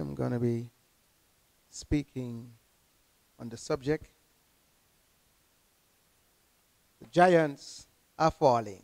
am going to be speaking on the subject, the giants are falling.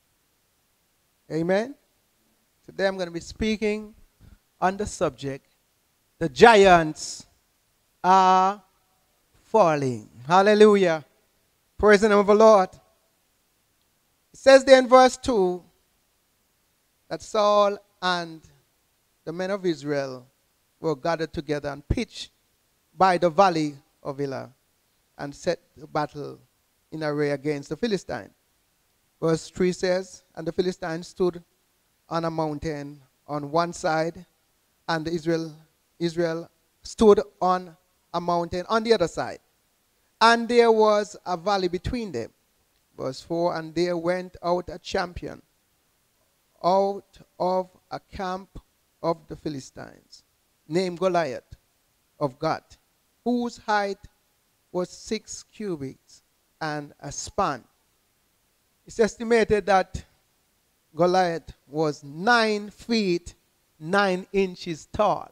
Amen? Today I'm going to be speaking on the subject, the giants are falling. Hallelujah. Praise the name of the Lord. It says there in verse 2 that Saul and the men of Israel were gathered together and pitched by the valley of Elah and set the battle in array against the Philistines. Verse 3 says, and the Philistines stood on a mountain on one side, and Israel stood on a mountain on the other side. And there was a valley between them. Verse 4, and there went out a champion out of a camp of the Philistines, named Goliath of Gath, whose height was 6 cubits and a span. It's estimated that Goliath was 9 feet 9 inches tall.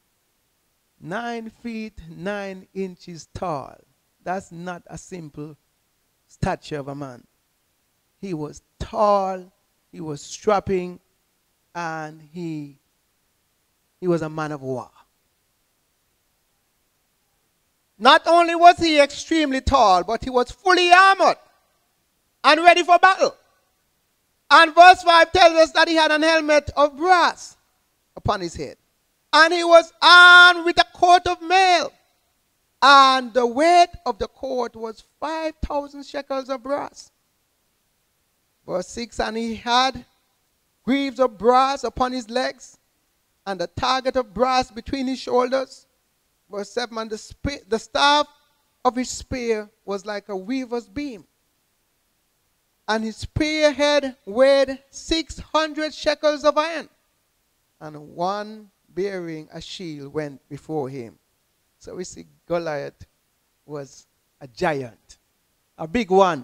9 feet 9 inches tall. That's not a simple stature of a man. He was tall, he was strapping, and he was a man of war. Not only was he extremely tall, but he was fully armored and ready for battle. And verse 5 tells us that he had an helmet of brass upon his head. And he was armed with a coat of mail. And the weight of the coat was 5,000 shekels of brass. Verse 6, and he had greaves of brass upon his legs, and a target of brass between his shoulders. Verse 7, and the staff of his spear was like a weaver's beam. And his spearhead weighed 600 shekels of iron. And one bearing a shield went before him. So we see Goliath was a giant, a big one.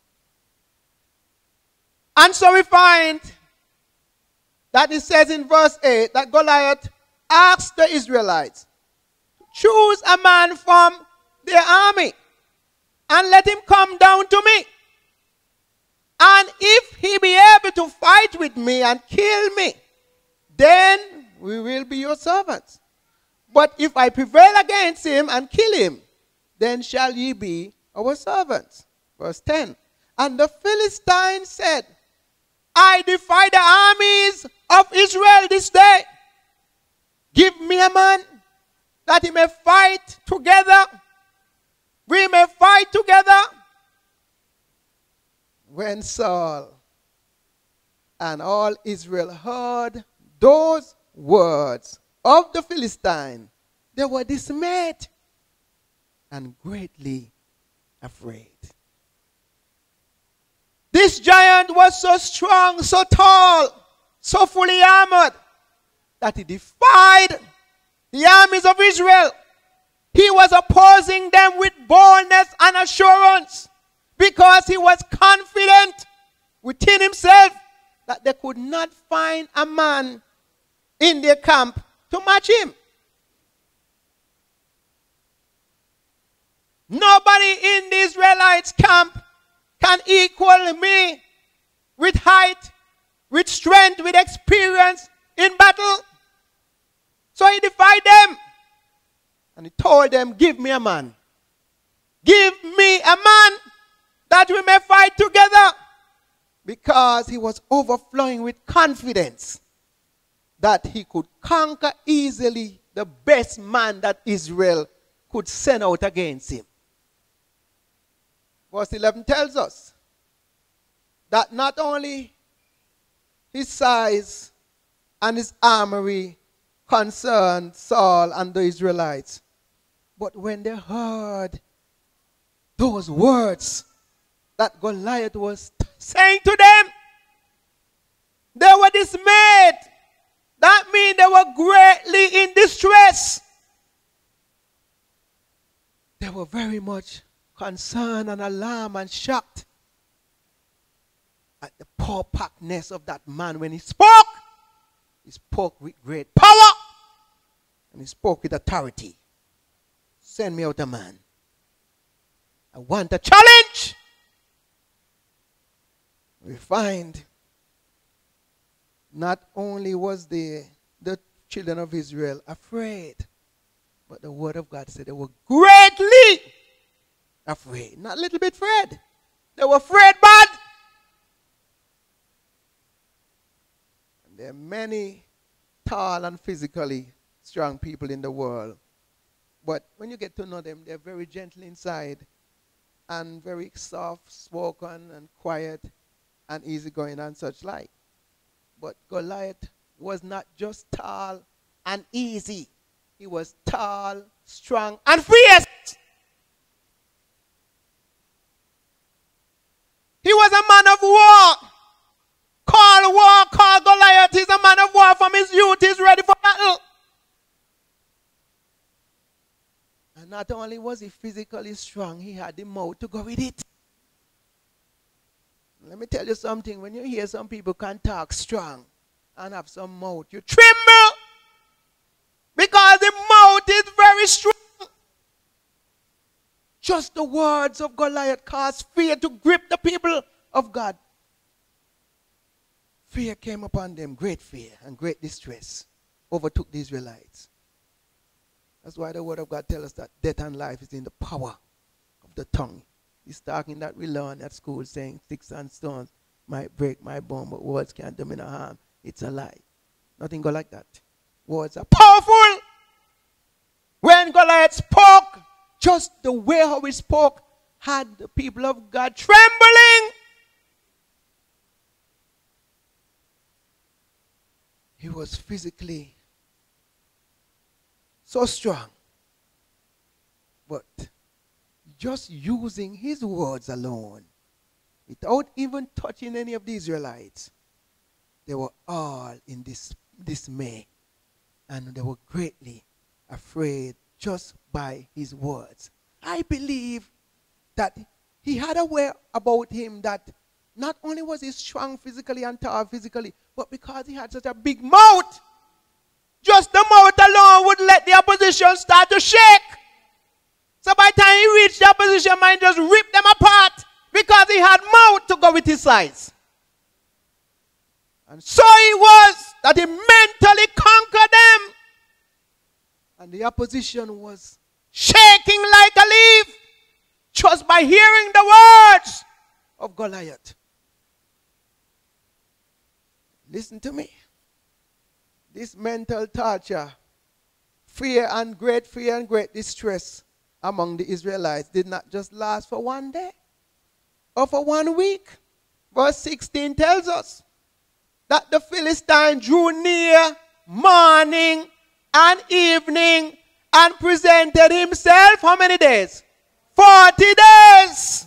And so we find that it says in verse 8 that Goliath asked the Israelites, choose a man from their army and let him come down to me. And if he be able to fight with me and kill me, then we will be your servants. But if I prevail against him and kill him, then shall ye be our servants. Verse 10. And the Philistines said, I defy the armies of Israel this day. Give me a man that he may fight together. We may fight together. When Saul and all Israel heard those words of the Philistine, they were dismayed and greatly afraid. This giant was so strong, so tall, so fully armored that he defied the armies of Israel. He was opposing them with boldness and assurance because he was confident within himself that they could not find a man in their camp to match him. Nobody in the Israelites' camp can equal me with height, with strength, with experience in battle. So he defied them. And he told them, give me a man. Give me a man that we may fight together. Because he was overflowing with confidence that he could conquer easily the best man that Israel could send out against him. Verse 11 tells us that not only his size and his armory concerned Saul and the Israelites, but when they heard those words that Goliath was saying to them, they were dismayed. That means they were greatly in distress. They were very much concerned and alarmed and shocked at the compactness of that man. When he spoke with great power. And he spoke with authority. Send me out a man. I want a challenge. We find not only was the children of Israel afraid, but the word of God said they were greatly afraid. Not a little bit afraid. They were afraid bad. And there are many tall and physically strong people in the world. But when you get to know them, they're very gentle inside and very soft-spoken and quiet and easygoing and such like. But Goliath was not just tall and easy. He was tall, strong, and fierce. He was a man of war. Called Goliath. He's a man of war from his youth. He's ready for battle. And not only was he physically strong, he had the mouth to go with it. Let me tell you something. When you hear some people can talk strong and have some mouth, you tremble. Because the mouth is very strong. Just the words of Goliath caused fear to grip the people of God. Fear came upon them, great fear and great distress overtook the Israelites. That's why the word of God tells us that death and life is in the power of the tongue. He's talking that we learn at school saying sticks and stones might break my bone, but words can't do me no harm. It's a lie. Nothing go like that. Words are powerful. When Goliath spoke, just the way how he spoke had the people of God trembling. He was physically so strong. But just using his words alone, without even touching any of the Israelites, they were all in dismay. And they were greatly afraid just by his words. I believe that he had a way about him that not only was he strong physically and tall physically, but because he had such a big mouth, just the mouth alone would let the opposition start to shake. So by the time he reached the opposition, might just rip them apart because he had mouth to go with his size. And so it was that he mentally conquered them. And the opposition was shaking like a leaf just by hearing the words of Goliath. Listen to me. This mental torture, fear and great distress among the Israelites did not just last for one day or for 1 week. Verse 16 tells us that the Philistine drew near morning and evening and presented himself how many days? 40 days.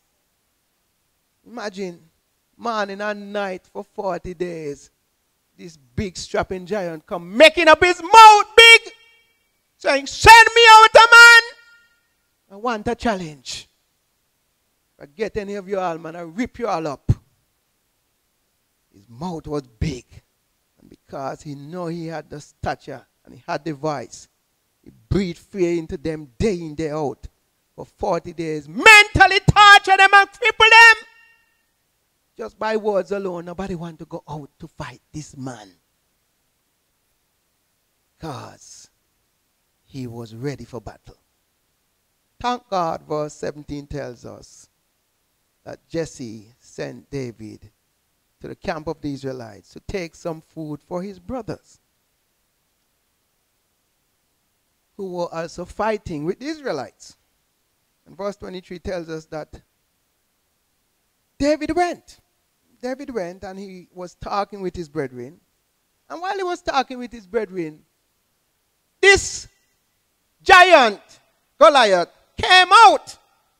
Imagine morning and night for 40 days. This big strapping giant come making up his mouth big, saying, send me out a man. I want a challenge. If I get any of you all, man, I rip you all up. His mouth was big. And because he knew he had the stature and he had the voice, he breathed fear into them day in, day out. For 40 days, mentally torture them and cripple them. Just by words alone, nobody want to go out to fight this man. Because he was ready for battle. Thank God, verse 17 tells us that Jesse sent David to the camp of the Israelites to take some food for his brothers who were also fighting with the Israelites. And verse 23 tells us that David went and he was talking with his brethren. And while he was talking with his brethren, this giant, Goliath, came out.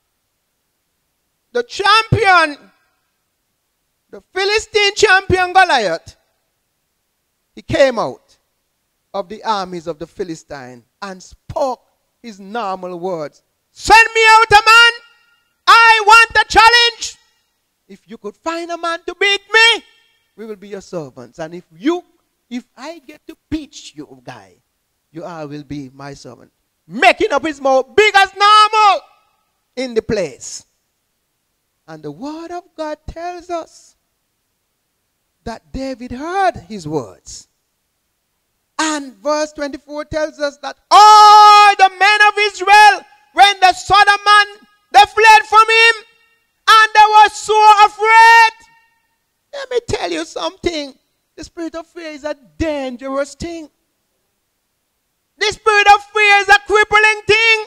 The champion, the Philistine champion Goliath, he came out of the armies of the Philistine and spoke his normal words. Send me out a man. I want a challenge. If you could find a man to beat me, we will be your servants. And if I get to beat you, guy, you all will be my servant. Making up his mouth big as normal in the place. And the word of God tells us that David heard his words. And verse 24 tells us that all the men of Israel, when they saw the man, they fled from him. And they were so afraid. Let me tell you something. The spirit of fear is a dangerous thing. The spirit of fear is a crippling thing.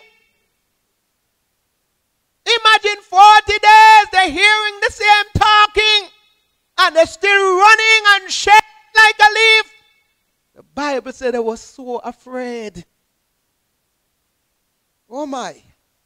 Imagine 40 days they're hearing the same talking and they're still running and shaking like a leaf. The Bible said they were so afraid. Oh my.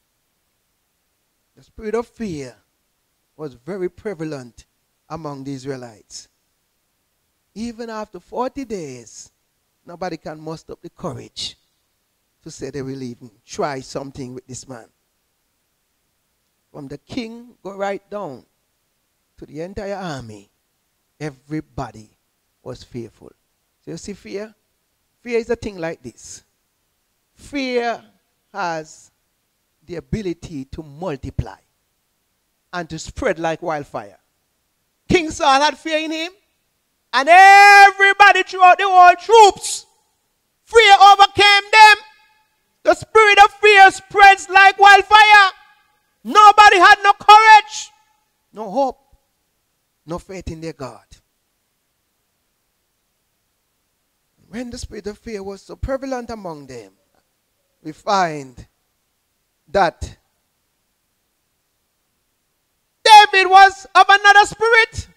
The spirit of fear was very prevalent among the Israelites. Even after 40 days, nobody can muster up the courage to say they will even try something with this man. From the king go right down to the entire army, everybody was fearful. So you see fear? Fear is a thing like this. Fear has the ability to multiply and to spread like wildfire. King Saul had fear in him, and everybody throughout the whole troops, fear overcame them. The spirit of fear spreads like wildfire. Nobody had no courage, no hope, no faith in their God. When the spirit of fear was so prevalent among them, we find that David was of another spirit.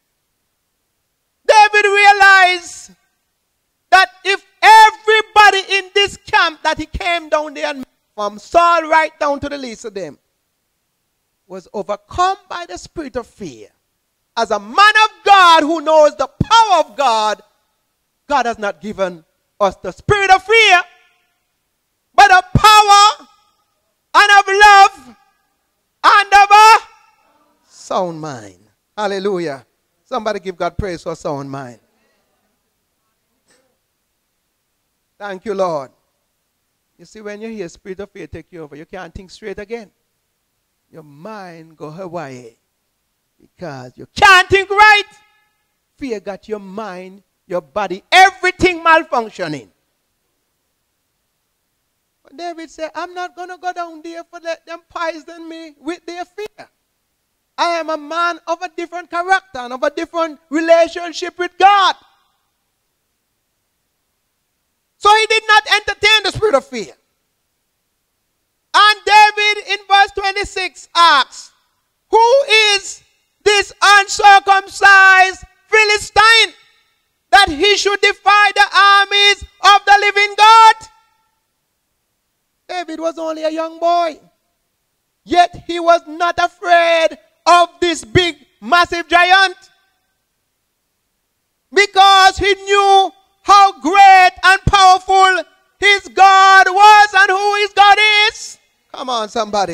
David realized that if everybody in this camp that he came down there and from Saul right down to the least of them was overcome by the spirit of fear, as a man of God who knows the power of God, God has not given us the spirit of fear, but of power and of love and of a sound mind. Hallelujah. Somebody give God praise for a sound mind. Thank you, Lord. You see, when you hear spirit of fear take you over, you can't think straight again. Your mind go Hawaii because you can't think right. Fear got your mind, your body, everything malfunctioning. But David said, I'm not going to go down there for let them poison me with their fear. I am a man of a different character and of a different relationship with God. So he did not entertain the spirit of fear. And David in verse 26 asks, who is this uncircumcised Philistine that he should defy the armies of the living God? David was only a young boy, yet he was not afraid of this big, massive giant, because he knew how great and powerful his God was and who his God is. Come on, somebody.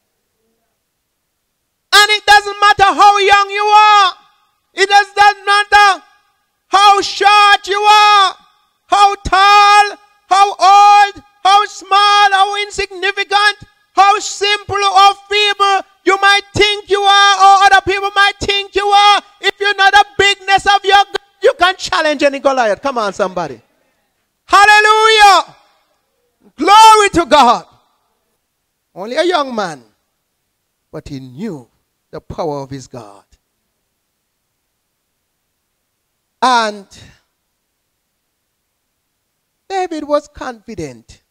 And it doesn't matter how young you are. It doesn't matter how short you are, how tall, how old, how small, how insignificant, how simple or feeble you might think you are, or other people might think you are. If you know the bigness of your God, you can challenge any Goliath. Come on, somebody. Hallelujah. Glory to God. Only a young man, but he knew the power of his God. And David was confident.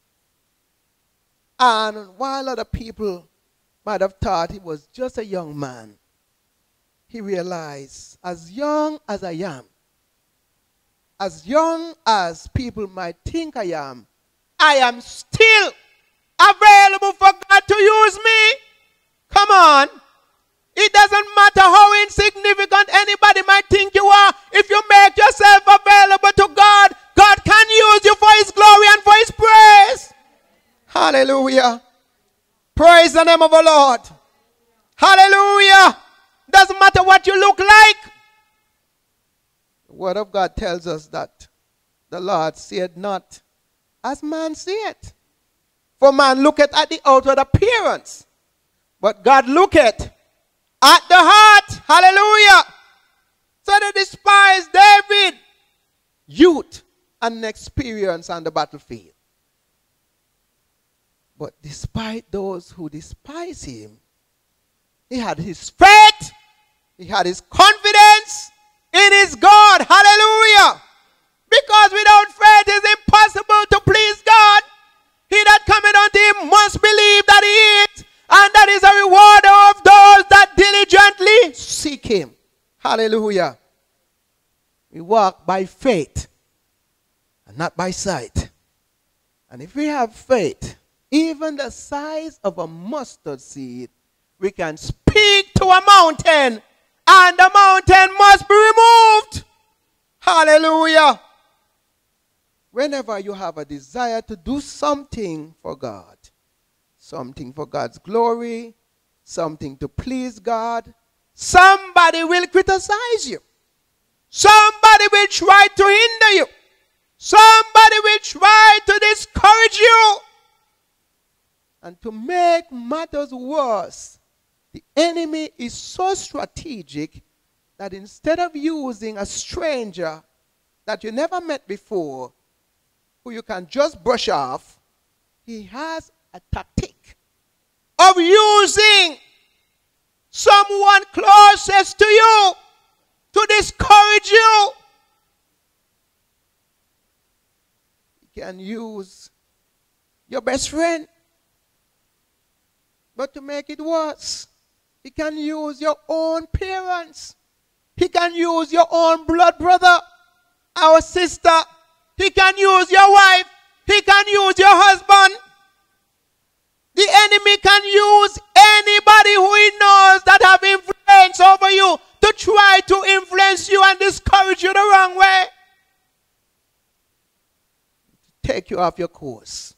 And while other people might have thought he was just a young man, he realized, as young as I am, as young as people might think I am still available for God to use me. Come on. It doesn't matter how insignificant anybody might think you are. If you make yourself available to God, God can use you for his glory and for his praise. Hallelujah. Praise the name of the Lord. Hallelujah. Doesn't matter what you look like. The word of God tells us that the Lord said not as man seeth. For man looketh at the outward appearance, but God looketh at the heart. Hallelujah. So they despised David, youth and experience on the battlefield. But despite those who despise him, he had his faith, he had his confidence in his God. Hallelujah. Because without faith it is impossible to please God. He that cometh unto him must believe that he is, and that is a rewarder of those that diligently seek him. Hallelujah. We walk by faith and not by sight. And if we have faith, even the size of a mustard seed, we can speak to a mountain and the mountain must be removed. Hallelujah. Whenever you have a desire to do something for God, something for God's glory, something to please God, somebody will criticize you. Somebody will try to hinder you. Somebody will try to discourage you. And to make matters worse, the enemy is so strategic that instead of using a stranger that you never met before, who you can just brush off, he has a tactic of using someone closest to you to discourage you. He can use your best friend. But to make it worse, he can use your own parents. He can use your own blood brother, our sister. He can use your wife. He can use your husband. The enemy can use anybody who he knows that have influence over you to try to influence you and discourage you the wrong way. To take you off your course.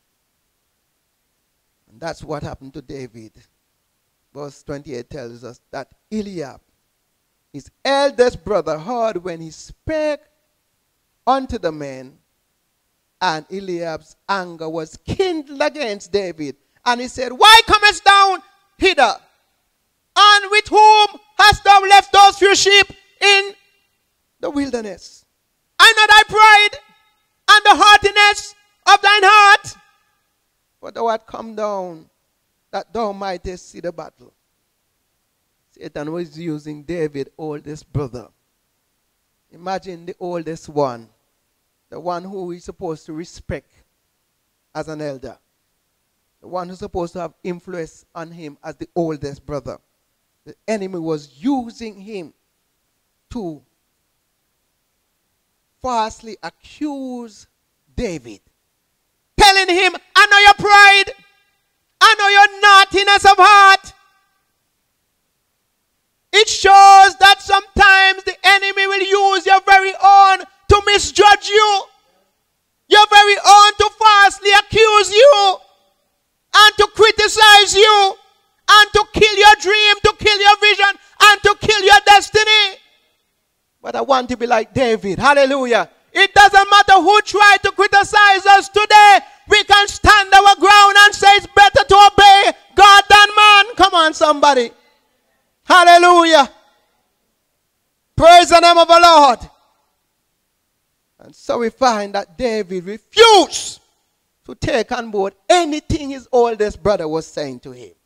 And that's what happened to David. Verse 28 tells us that Eliab, his eldest brother, heard when he spake unto the men, and Eliab's anger was kindled against David. And he said, why comest thou hither? And with whom hast thou left those few sheep in the wilderness? I know thy pride and the haughtiness of thine heart. For thou art come down that thou mightest see the battle. Satan was using David's oldest brother. Imagine the oldest one, the one who is supposed to respect as an elder, the one who's supposed to have influence on him as the oldest brother. The enemy was using him to falsely accuse David, telling him, I know your pride, I know your naughtiness of heart. It shows that sometimes the enemy will use your very own to misjudge you, your very own to falsely accuse you, and to criticize you, and to kill your dream, to kill your vision, and to kill your destiny. But I want to be like David. Hallelujah. It doesn't matter who tried to criticize us today. We can stand our ground and say it's better to obey God than man. Come on, somebody. Hallelujah. Praise the name of the Lord. And so we find that David refused to take on board anything his oldest brother was saying to him.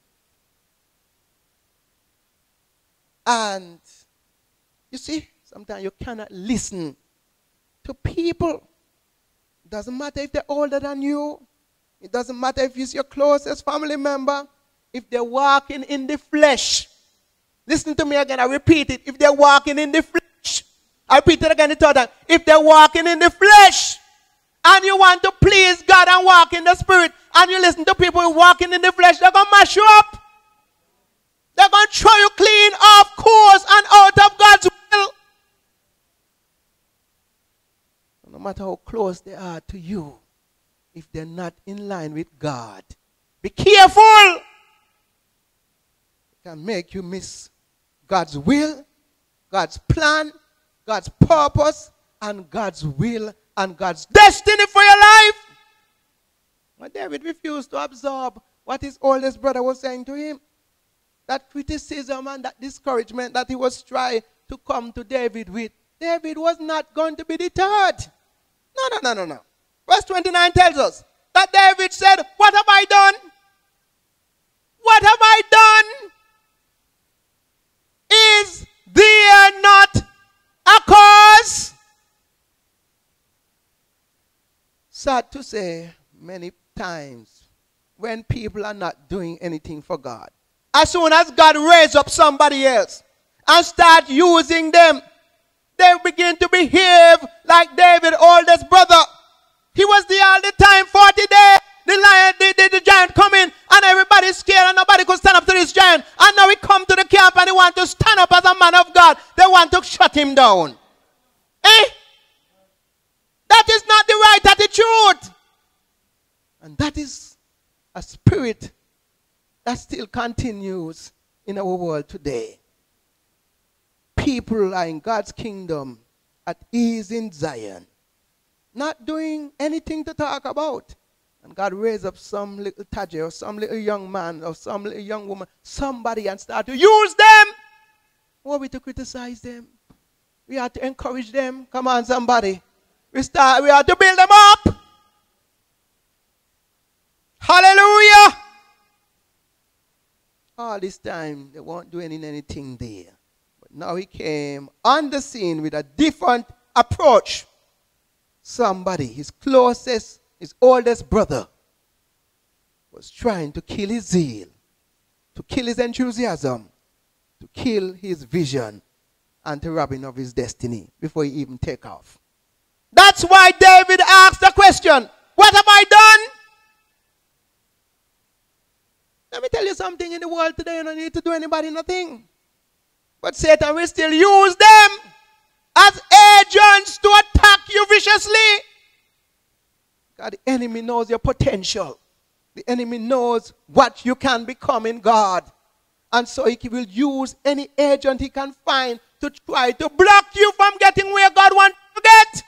And you see, sometimes you cannot listen to people. It doesn't matter if they're older than you. It doesn't matter if it's your closest family member. If they're walking in the flesh. Listen to me again, I repeat it. If they're walking in the flesh. I repeat it again the third time. If they're walking in the flesh, and you want to please God and walk in the spirit, and you listen to people walking in the flesh, they're going to mash you up. They're going to throw you clean off course and out of God's will. No matter how close they are to you, if they're not in line with God, be careful. It can make you miss God's will, God's plan, God's purpose, and God's will and God's destiny for your life. But David refused to absorb what his oldest brother was saying to him. That criticism and that discouragement that he was trying to come to David with. David was not going to be deterred. No. Verse 29 tells us that David said, what have I done? What have I done? Is there not a cause? Sad to say, many times when people are not doing anything for God, as soon as God raises up somebody else and start using them, they begin to behave like David's oldest brother. He was there all the time, 40 days. The giant come in and everybody's scared and nobody could stand up to this giant. And now he come to the camp and he want to stand up as a man of God. They want to shut him down. That is not the right attitude. And that is a spirit that still continues in our world today. People are in God's kingdom at ease in Zion, not doing anything to talk about. And God raised up some little tajir or some little young man or some little young woman, somebody, and start to use them. Who are we to criticize them? We have to encourage them. Come on, somebody. We have to build them up. Hallelujah. All this time, they weren't doing anything there. But now he came on the scene with a different approach. Somebody, his closest, his oldest brother, was trying to kill his zeal, to kill his enthusiasm, to kill his vision, and to rob him of his destiny before he even take off. That's why David asked the question, what have I done? Let me tell you something, in the world today, you don't need to do anybody nothing. But Satan will still use them as agents to attack you viciously. God, the enemy knows your potential. The enemy knows what you can become in God. And so he will use any agent he can find to try to block you from getting where God wants you to get.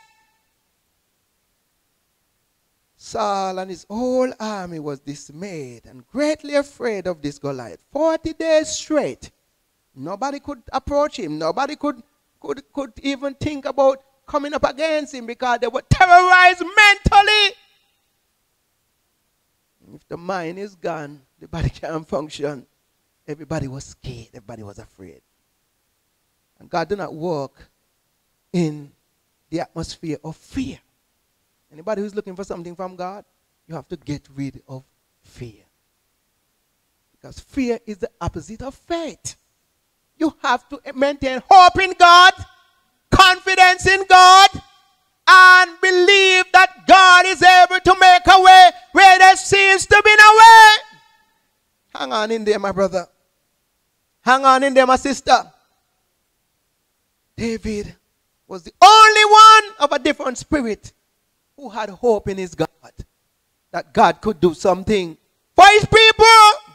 Saul and his whole army was dismayed and greatly afraid of this Goliath. 40 days straight. Nobody could approach him. Nobody could even think about coming up against him because they were terrorized mentally. If the mind is gone, the body can't function. Everybody was scared. Everybody was afraid. And God did not work in the atmosphere of fear. Anybody who's looking for something from God, you have to get rid of fear. Because fear is the opposite of faith. You have to maintain hope in God, confidence in God, and believe that God is able to make a way where there seems to be no way. Hang on in there, my brother. Hang on in there, my sister. David was the only one of a different spirit who had hope in his God, that God could do something for his people.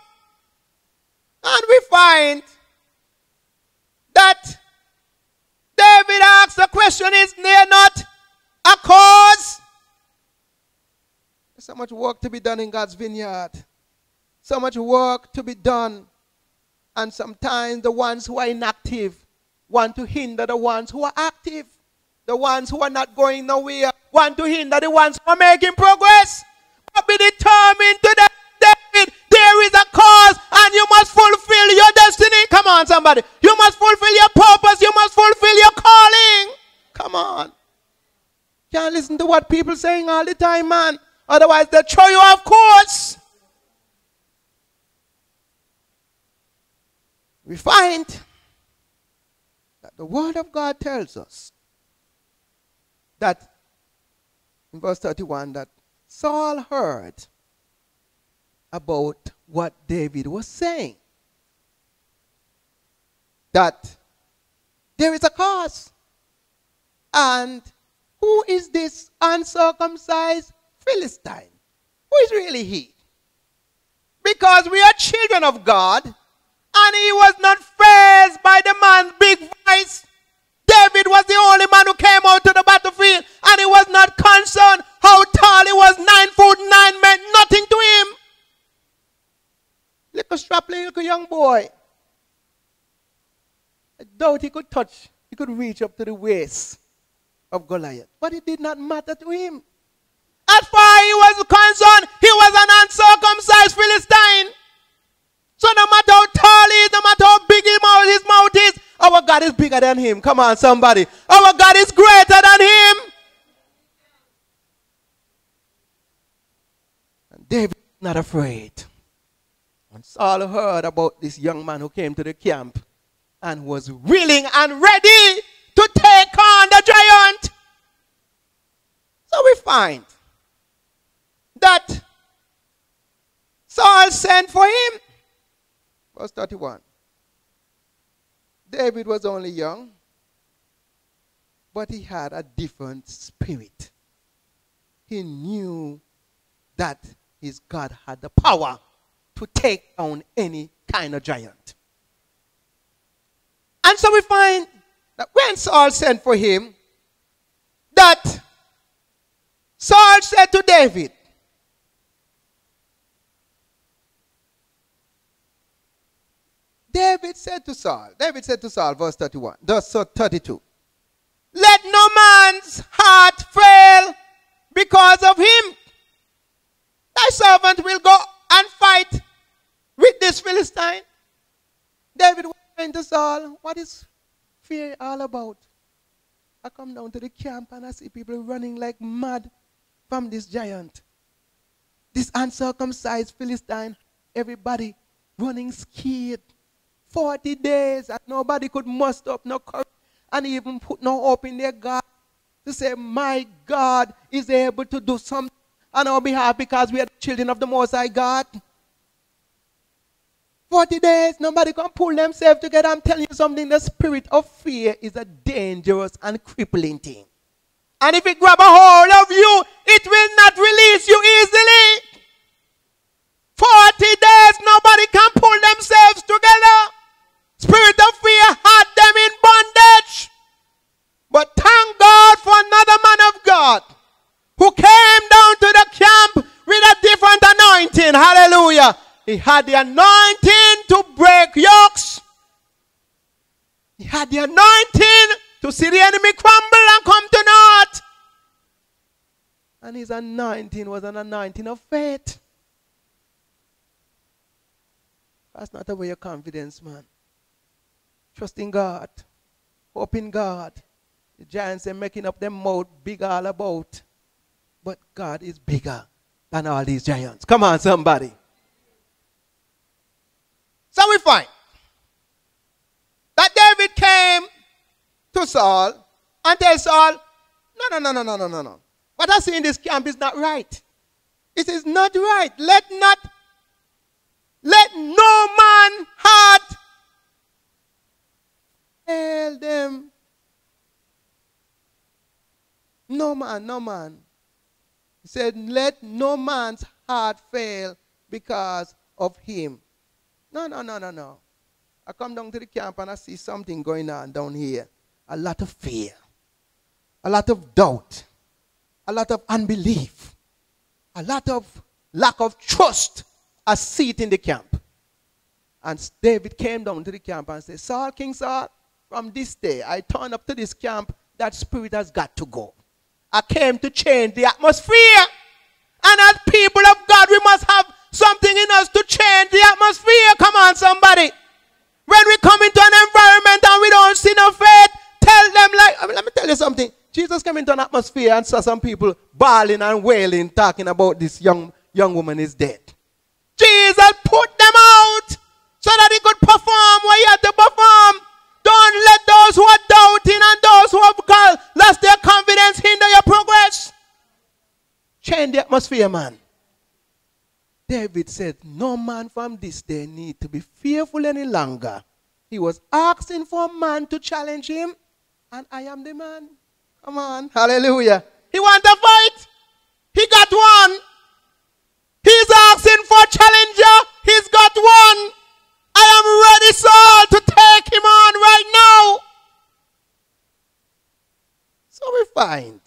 And we find that David asks the question, is there not a cause? There's so much work to be done in God's vineyard. So much work to be done. And sometimes the ones who are inactive want to hinder the ones who are active. The ones who are not going nowhere want to hinder the ones who are making progress. But be determined today, David, there is a cause and you must fulfill your destiny. Come on, somebody. You must fulfill your purpose. You must fulfill your calling. Come on. Can't listen to what people saying all the time, man. Otherwise, they'll throw you off course. We find that the Word of God tells us that in verse 31 that Saul heard about what David was saying. That there is a cause. And who is this uncircumcised Philistine? Who is really he? Because we are children of God, and he was not fazed by the man's big voice. David was the only man who came out to the battlefield, and he was not concerned how tall he was. 9 foot 9 meant nothing I doubt he could reach up to the waist of Goliath. But it did not matter to him. As far as he was concerned, he was an uncircumcised Philistine. So no matter how tall he is, no matter how big his mouth is, our God is bigger than him. Come on, somebody. Our God is greater than him. And David was not afraid. When Saul heard about this young man who came to the camp and was willing and ready to take on the giant. So we find that Saul sent for him. Verse 31. David was only young, but he had a different spirit. He knew that his God had the power to take down any kind of giant. And so we find that when Saul sent for him, that Saul said to David, David said to Saul, verse 31, verse 32, let no man's heart fail because of him. Thy servant will go and fight with this Philistine. David went to Saul, what is fear all about? I come down to the camp and I see people running like mad from this giant. This uncircumcised Philistine, everybody running scared. 40 days and nobody could muster up no courage and even put no hope in their God to say, my God is able to do something on our behalf because we are the children of the Most High God. 40 days, nobody can pull themselves together. I'm telling you something, the spirit of fear is a dangerous and crippling thing. And if it grab a hold of you, it will not release you easily. 40 days, nobody can pull themselves together. Spirit of fear had them in bondage. But thank God for another man of God who came down to the camp with a different anointing. Hallelujah. He had the anointing to break yokes. He had the anointing to see the enemy crumble and come to naught. And his anointing was an anointing of faith. That's not about your confidence, man. Trust in God. Hope in God. The giants are making up their mouth big all about. But God is bigger than all these giants. Come on, somebody. So we find that David came to Saul and told Saul, no. What I see in this camp is not right. It is not right. Let no man heart fail them. No man. He said, let no man's heart fail because of him. No. I come down to the camp and I see something going on down here. A lot of fear. A lot of doubt. A lot of unbelief. A lot of lack of trust. I see it in the camp. And David came down to the camp and said, Saul, King Saul, from this day I turn up to this camp, that spirit has got to go. I came to change the atmosphere. And as people of God, we must have something in us to change the atmosphere. Come on, somebody. When we come into an environment and we don't see no faith, tell them let me tell you something. Jesus came into an atmosphere and saw some people bawling and wailing, talking about this young woman is dead. Jesus put them out so that he could perform what he had to perform. Don't let those who are doubting and those who have lost their confidence hinder your progress. Change the atmosphere, man. David said, no man from this day need to be fearful any longer. He was asking for a man to challenge him, and I am the man. Come on, hallelujah. He wants to fight. He got one. He's asking for a challenger. He's got one. I am ready, Saul, to take him on right now. So we find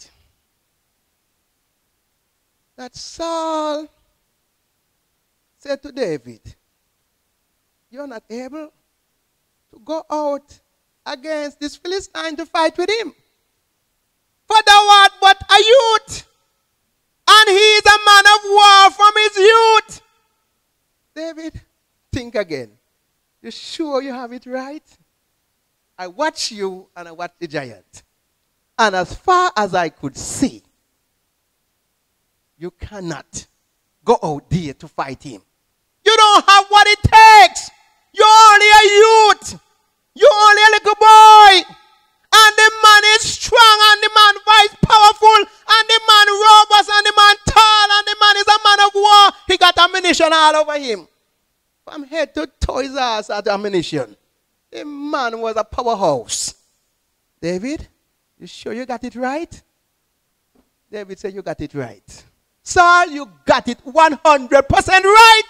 that Saul said to David, you're not able to go out against this Philistine to fight with him. For thou art but a youth, and he is a man of war from his youth. David, think again. You sure you have it right? I watch you and I watch the giant. And as far as I could see, you cannot go out there to fight him. You don't have what it takes. You're only a youth. You're only a little boy. And the man is strong, and the man is powerful, and the man robust, and the man tall, and the man is a man of war. He got ammunition all over him. From head to toe his ass at ammunition. The man was a powerhouse. David, you sure you got it right? David said, you got it right. Saul, you got it 100% right.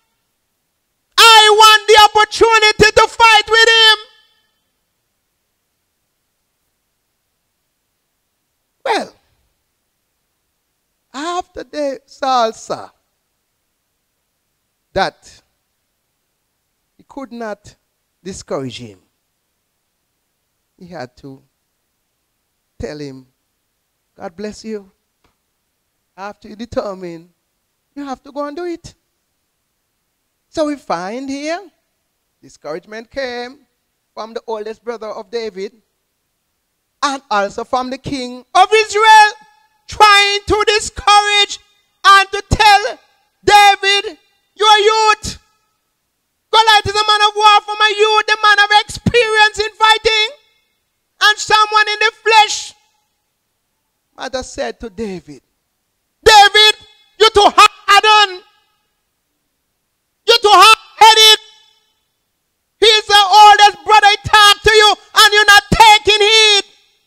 I want the opportunity to fight with him. Well, after Saul saw that he could not discourage him, he had to tell him, God bless you. After you determine, you have to go and do it. So we find here, discouragement came from the oldest brother of David, and also from the king of Israel, trying to discourage and to tell David, you're a youth. Goliath is a man of war from a youth, a man of experience in fighting, and someone in the flesh. Mother said to David, David, you're too hardened. You're too hard-headed. He's the oldest brother. He talked to you, and you're not taking heed.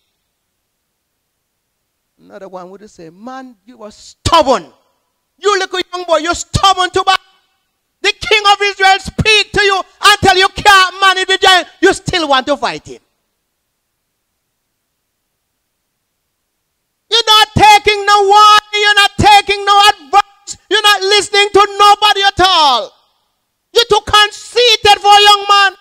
Another one would say, man, you are stubborn. You little young boy, you're stubborn too bad. The king of Israel speak to you until you can't manage the giant. You still want to fight him. You're not taking no warning. You're not taking no advice. You're not listening to nobody at all. You're too conceited for a young man.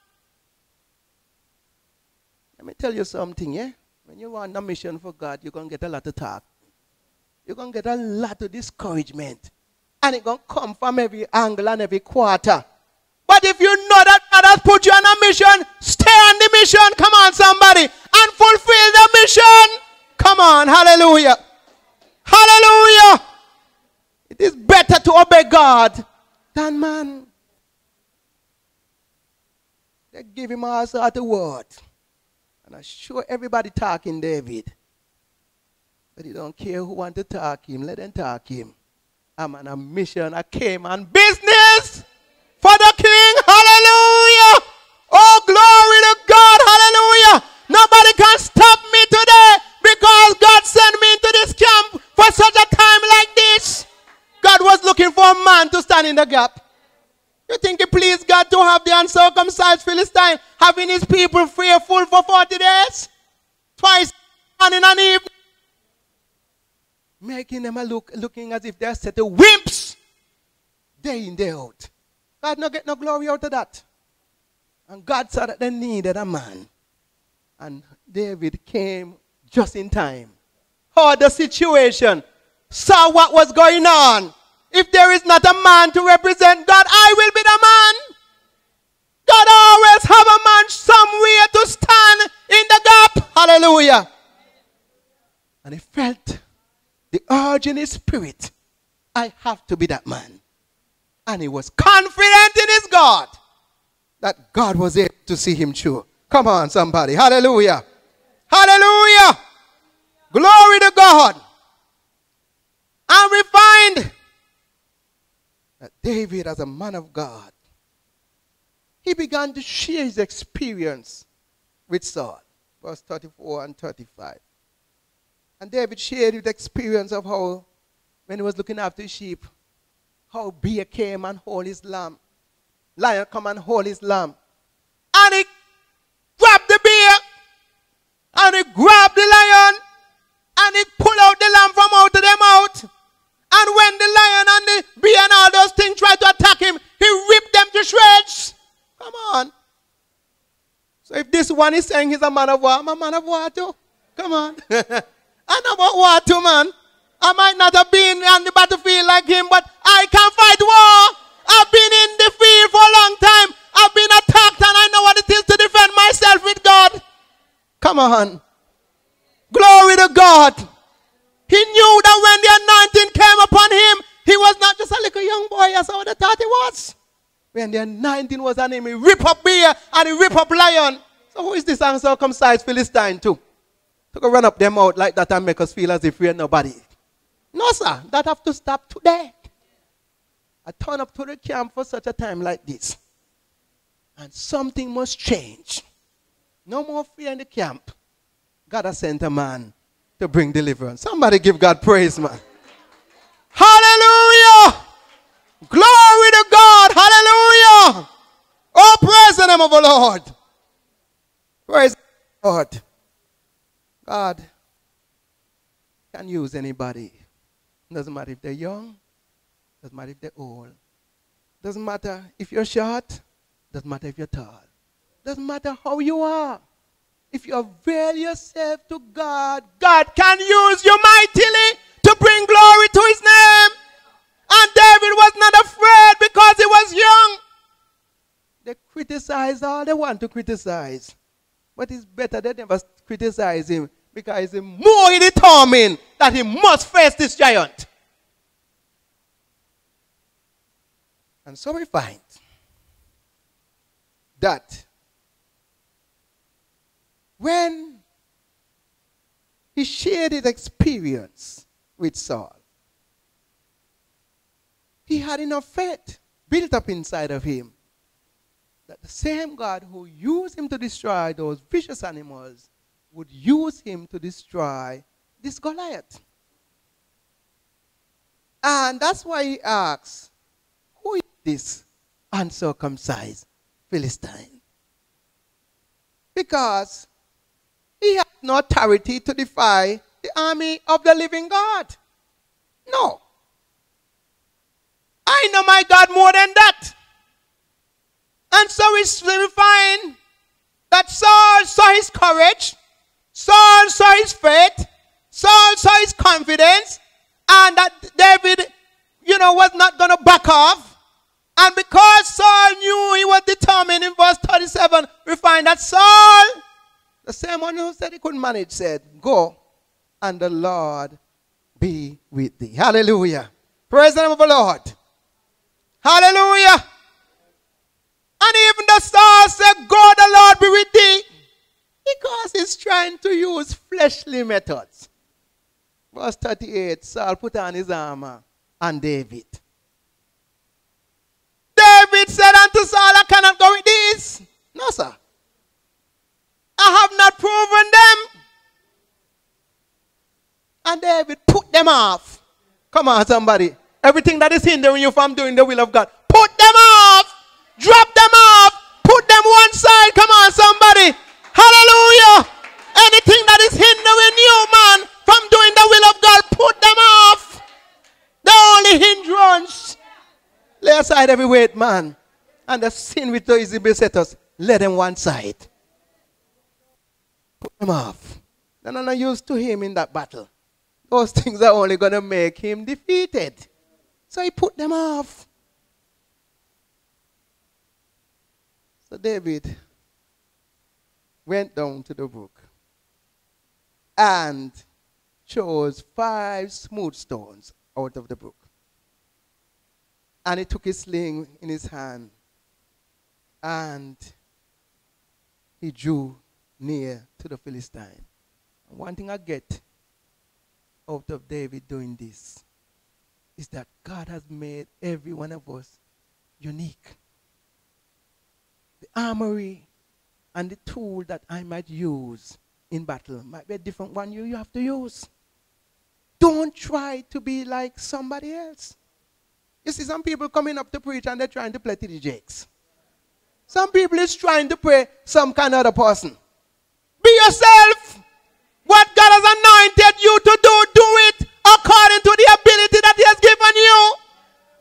Let me tell you something, yeah? When you want a mission for God, you're going to get a lot of talk. You're going to get a lot of discouragement. And it's going to come from every angle and every quarter. But if you know that God has put you on a mission, stay on the mission. Come on, somebody. And fulfill the mission. Come on, hallelujah. Hallelujah. It is better to obey God than man. They give him a sort of word. And I'm sure everybody talking David. But he don't care who want to talk him. Let them talk him. I'm on a mission. I came on business for the king. Hallelujah. Oh, glory to God. Hallelujah. Nobody can stop me today because God sent me into this camp for such a time like this. God was looking for a man to stand in the gap. You think it pleased God to have the uncircumcised Philistine having his people fearful for 40 days? Twice morning and evening. Making them looking as if they're set of wimps. Day in, day out. God not get no glory out of that. And God saw that they needed a man. And David came just in time. Heard the situation. Saw what was going on. If there is not a man to represent God, I will be the man. God always have a man somewhere to stand in the gap. Hallelujah. And he felt the urge in his spirit. I have to be that man. And he was confident in his God that God was able to see him through. Come on, somebody. Hallelujah. Hallelujah. Glory to God. And we find that David, as a man of God, he began to share his experience with Saul. Verse 34 and 35. And David shared his experience of how, when he was looking after his sheep, how bear came and hold his lamb. Lion come and hold his lamb. And he grabbed the bear. And he grabbed the lion. And he pulled out the lamb from out of their mouth. And when the lion and the bear and all those things tried to attack him, he ripped them to shreds. Come on. So if this one is saying he's a man of war, I'm a man of war too. Come on. I know about war too, man. I might not have been on the battlefield like him, but I can fight war. I've been in the field for a long time. I've been attacked and I know what it is to defend myself with God. Come on. Glory to God. He knew that when the anointing came upon him, he was not just a little young boy as I would have thought he was. When the anointing was on him, he ripped up bear and he ripped up lion. So who is this uncircumcised Philistine too? To go run up their mouth like that and make us feel as if we are nobody. No, sir. That have to stop today. I turn up to the camp for such a time like this. And something must change. No more fear in the camp. God has sent a man to bring deliverance. Somebody give God praise, man. Hallelujah! Glory to God! Hallelujah! Oh, praise the name of the Lord. Praise the Lord. God can use anybody. Doesn't matter if they're young. Doesn't matter if they're old. Doesn't matter if you're short. Doesn't matter if you're tall. Doesn't matter how you are. If you avail yourself to God, God can use you mightily to bring glory to his name. And David was not afraid because he was young. They criticize all they want to criticize. But it's better they never criticize him because he's more determined that he must face this giant. And so we find that when he shared his experience with Saul, he had enough faith built up inside of him that the same God who used him to destroy those vicious animals would use him to destroy this Goliath. And that's why he asks, who is this uncircumcised Philistine? Because he has no authority to defy the army of the living God. No. I know my God more than that. And so we find that Saul saw his courage, Saul saw his faith, Saul saw his confidence, and that David, was not going to back off. And because Saul knew he was determined, in verse 37, we find that Saul, the same one who said he couldn't manage, said, go, and the Lord be with thee. Hallelujah. Praise the name of the Lord. Hallelujah. And even the Saul said, go, the Lord be with thee. Because he's trying to use fleshly methods. Verse 38, Saul put on his armor and David. David said unto Saul, I cannot go with these. No, sir. I have not proven them. And David put them off. Come on, somebody. Everything that is hindering you from doing the will of God, put them off. Drop them off. Put them one side. Come on, somebody. Hallelujah. Anything that is hindering you, man, from doing the will of God, put them off. The only hindrance. Lay aside every weight, man. And the sin which so easily beset us, lay them one side. Put them off. They're not used to him in that battle. Those things are only going to make him defeated. So he put them off. So David went down to the brook and chose 5 smooth stones out of the brook. And he took his sling in his hand and he drew near to the Philistine. And one thing I get out of David doing this is that God has made every one of us unique. The armory and the tool that I might use in battle might be a different one you have to use. Don't try to be like somebody else. You see some people coming up to preach and they're trying to play TD Jakes. Some people is trying to pray some kind of other person. Be yourself. What God has anointed you to do, do it according to the ability that he has given you.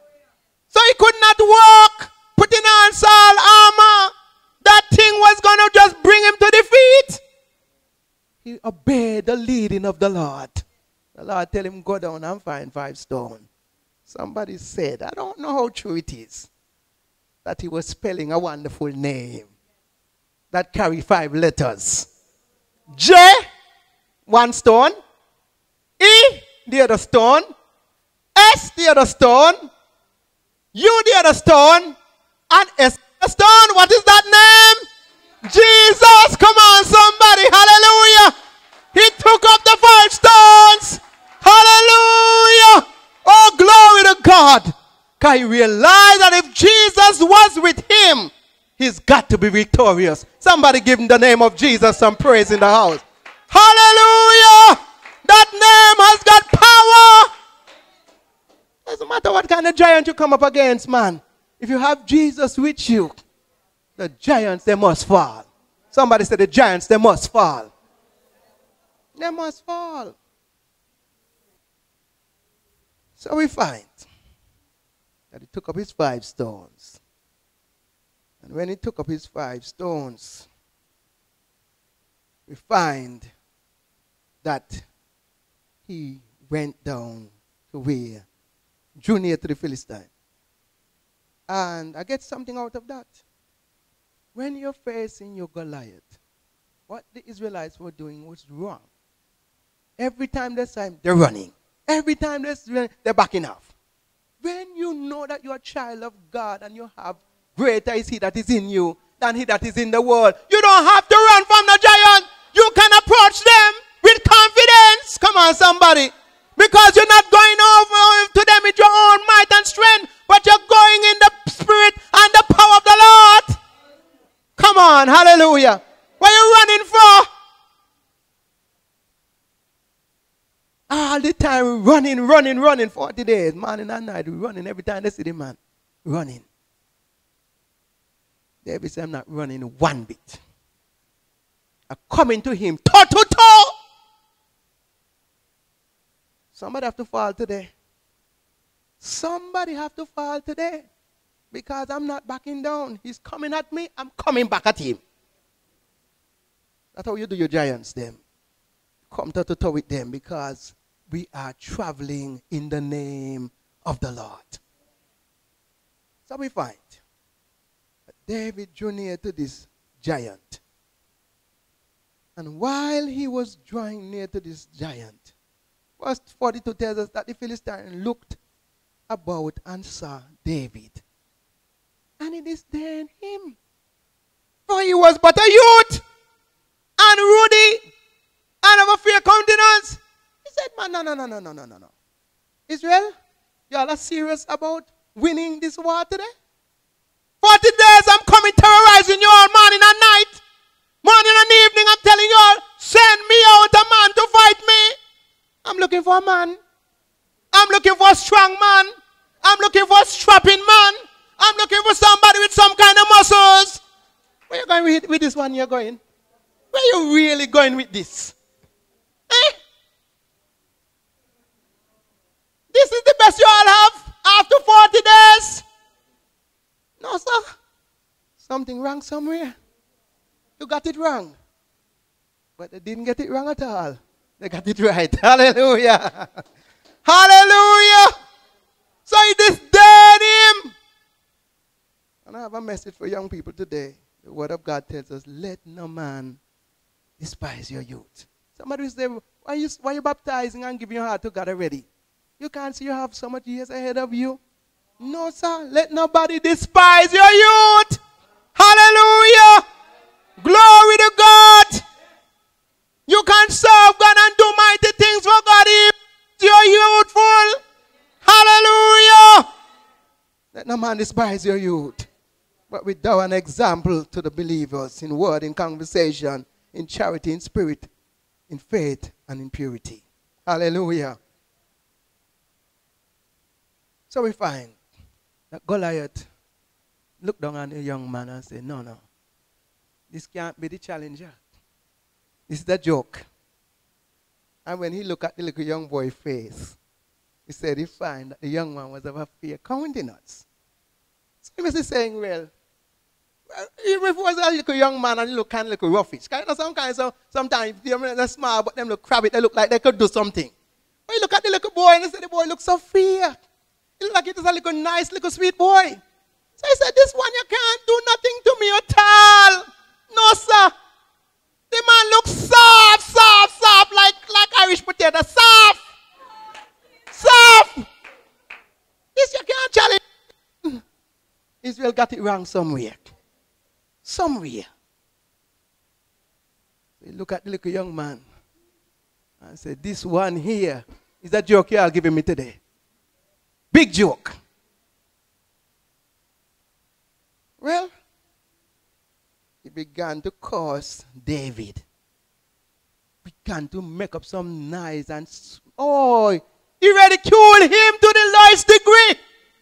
So he could not walk putting on Saul armor. That thing was going to just bring him to defeat. He obeyed the leading of the Lord. The Lord tell him, go down and find 5 stones. Somebody said, I don't know how true it is, that he was spelling a wonderful name that carry 5 letters. J, 1 stone. E, the other stone. S, the other stone. U, the other stone. And S, the stone. What is that name? Jesus. Come on, somebody. Hallelujah. He took up the 5 stones. Hallelujah. Oh, glory to God. Because he realized that if Jesus was with him, he's got to be victorious. Somebody give him the name of Jesus some praise in the house. Hallelujah. That name has got power. Doesn't matter what kind of giant you come up against, man. If you have Jesus with you, the giants, they must fall. Somebody said the giants, they must fall. They must fall. So we find that he took up his 5 stones. And when he took up his 5 stones, we find that he went down to where? Drew near to the Philistine. And I get something out of that. When you're facing your Goliath, what the Israelites were doing was wrong. Every time they saw him, they're running. Every time they're backing off. When you know that you're a child of God and you have greater is he that is in you than he that is in the world, you don't have to run from the giant. You can approach them with confidence. Come on, somebody. Because you're not going over to them with your own might and strength, but you're going in the spirit and the power of the Lord. Come on, hallelujah. What are you running for? All the time running 40 days, morning and night, running every time they see the man. Running. David said, I'm not running one bit. I'm coming to him toe to toe. Somebody have to fall today. Somebody have to fall today. Because I'm not backing down. He's coming at me, I'm coming back at him. That's how you do your giants, them. Come toe to toe with them because we are traveling in the name of the Lord. So we find that David drew near to this giant. And while he was drawing near to this giant, verse 42 tells us that the Philistine looked about and saw David. And he disdained him. For he was but a youth and ruddy and of a fair countenance. He said, man, no. Israel, y'all are serious about winning this war today? 40 days I'm coming terrorizing you all morning and night. Morning and evening I'm telling you all, send me out a man to fight me. I'm looking for a man. I'm looking for a strong man. I'm looking for a strapping man. I'm looking for somebody with some kind of muscles. Where you going with this one you're going? Where you really going with this? Eh? This is the best you all have after 40 days? No, sir. Something wrong somewhere. You got it wrong. But they didn't get it wrong at all. They got it right. Hallelujah. Hallelujah. So he disdained him. And I have a message for young people today. The word of God tells us, let no man despise your youth. Somebody will say, why are you baptizing and giving your heart to God already? You can't see you have so much years ahead of you. No, sir. Let nobody despise your youth. Hallelujah. Glory to God. You can serve God and do mighty things for God if you're youthful. Hallelujah. Let no man despise your youth. But we thou an example to the believers in word, in conversation, in charity, in spirit, in faith, and in purity. Hallelujah. So we find that Goliath looked down on the young man and said, no. This can't be the challenger. This is the joke. And when he looked at the little young boy's face, he said he found that the young man was of a fair countenance. So he was saying, well, Even if it was a little young man and he look kind of little roughish. Kind of sometimes they're small, but them look crabby. They look like they could do something. But you look at the little boy and they say the boy looks so fair. He look like it is a little nice, little sweet boy. So he said, this one you can't do nothing to me at all. No, sir. The man looks soft, like Irish potato. Soft. This you can't challenge. Israel got it wrong somewhere. Somewhere. So look at the little young man and say, this one here is a joke you are giving me today. Big joke. Well, he began to curse David. Began to make up some nice and he ridiculed him to the lowest degree.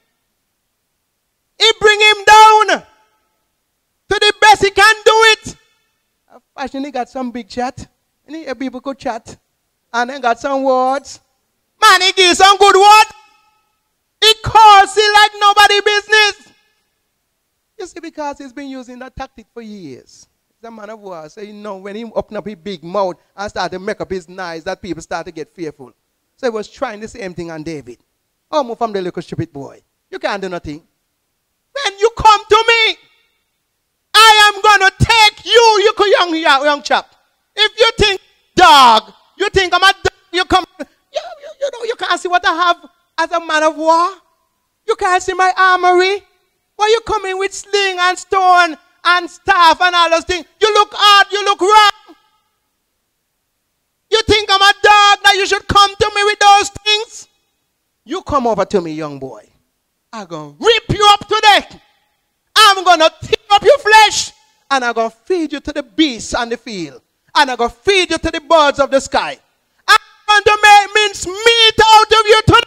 He bring him down to the best he can do it. Fashion, he got some big chat. And he people could chat. And then got some words. Man, he gives some good words. He calls it like nobody business. You see, because he's been using that tactic for years. He's a man of war. So you know when he opened up his big mouth and started to make up his knives, that people started to get fearful. So he was trying the same thing on David. Oh, move from the little stupid boy. You can't do nothing. When you come to me, I am going to take you young chap. If you think dog, you think I'm a dog, you come, you can't see what I have as a man of war. You can't see my armory. Why you come in with sling and stone and staff and all those things? You look hard, you look wrong. You think I'm a dog that you should come to me with those things? You come over to me, young boy. I'm going to rip you up today. I'm going to tear up your flesh. And I'm going to feed you to the beasts on the field. And I'm going to feed you to the birds of the sky. I'm going to make mince meat out of you today.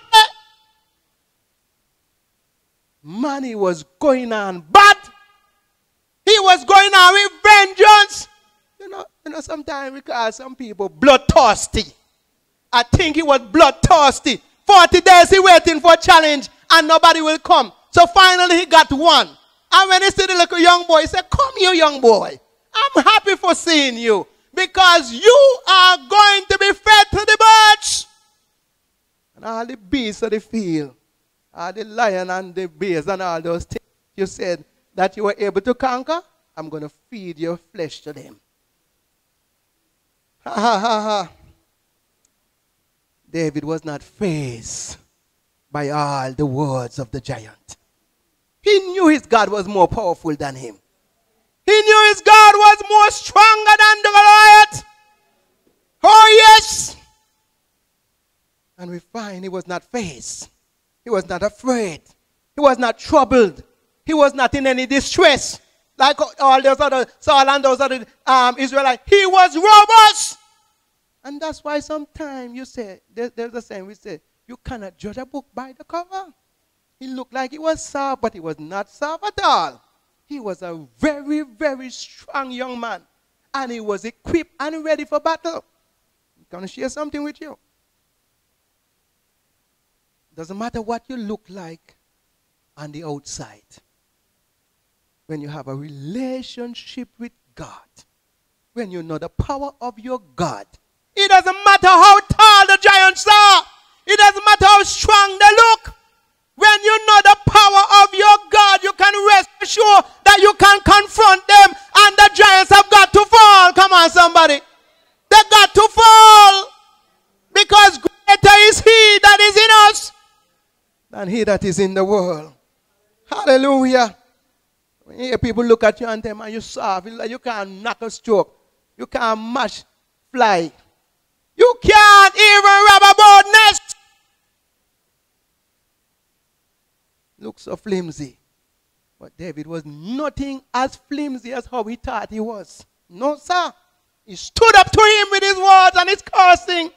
Man, he was going on bad. He was going on with vengeance. You know, sometimes we call some people bloodthirsty. I think he was bloodthirsty. 40 days he waiting for a challenge and nobody will come. So finally he got one. And when he see the little young boy, he said, come here, young boy. I'm happy for seeing you because you are going to be fed to the birds. And all the beasts of the field, all the lion and the bears and all those things you said that you were able to conquer, I'm going to feed your flesh to them. Ha ha ha ha. David was not fazed by all the words of the giant. He knew his God was more powerful than him. He knew his God was more stronger than the Goliath. Oh yes. And we find he was not fazed. He was not afraid. He was not troubled. He was not in any distress. Like all those other Saul and those other Israelites. He was robust. And that's why sometimes you say, there's a saying we say, you cannot judge a book by the cover. He looked like he was soft, but he was not soft at all. He was a very, very strong young man. And he was equipped and ready for battle. I'm going to share something with you. Doesn't matter what you look like on the outside. When you have a relationship with God, when you know the power of your God, it doesn't matter how tall the giants are. It doesn't matter how strong they look. When you know the power of your God, you can rest assured that you can confront them and the giants have got to fall. Come on, somebody. They got to fall. Because greater is he that is in us than he that is in the world. Hallelujah. When you hear people look at you and tell man, you soft, you can't knock a stroke. You can't mash fly. You can't even rob a bird nest. Looks so flimsy. But David was nothing as flimsy as how he thought he was. No, sir. He stood up to him with his words and his cursing.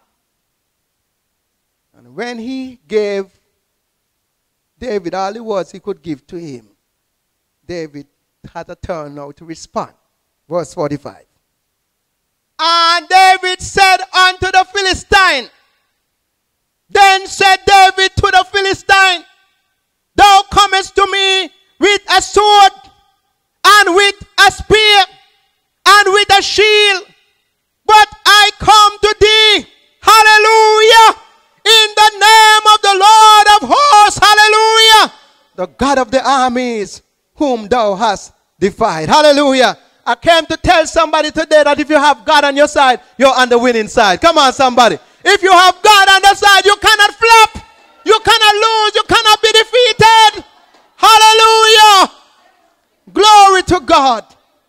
And when he gave David all the words he could give to him, David had a turn now to respond. Verse 45. And David said unto the Philistine, then said David to the Philistine, thou comest to me with a sword and and with a spear, and with a shield. But I come to thee, hallelujah, in the name of the Lord of hosts, hallelujah, the God of the armies, whom thou hast defied. Hallelujah. I came to tell somebody today that if you have God on your side, you're on the winning side. Come on, somebody. If you have God on the side, you cannot flop. You cannot lose. You cannot be defeated. Hallelujah. Glory to God.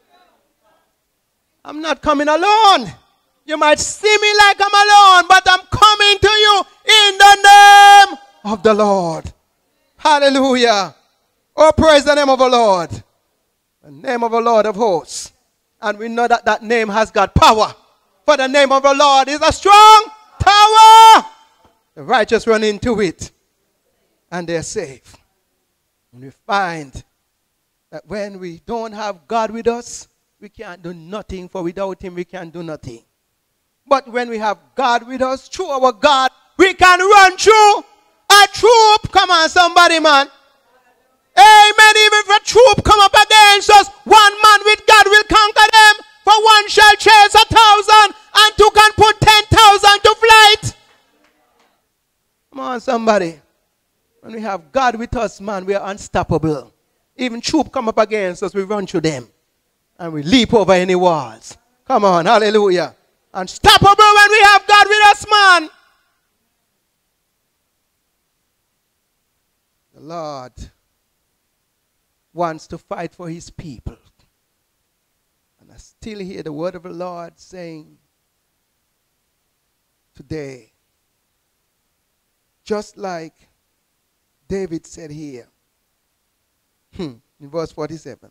I'm not coming alone. You might see me like I'm alone, but I'm coming to you in the name of the Lord. Hallelujah. Oh, praise the name of the Lord. The name of the Lord of hosts. And we know that that name has got power. For the name of the Lord is a strong tower. The righteous run into it and they're safe. And we find that when we don't have God with us, we can't do nothing. For without him, we can't do nothing. But when we have God with us, through our God, we can run through a troop. Come on, somebody, man. Amen. Even if a troop come up against us, one man with God will conquer them. For one shall chase 1,000, and two can put 10,000 to flight. Come on, somebody. When we have God with us, man, we are unstoppable. Even troop come up against us, we run through them. And we leap over any walls. Come on, hallelujah. Unstoppable when we have God with us, man. The Lord wants to fight for his people. And I still hear the word of the Lord saying today, just like David said here, in verse 47.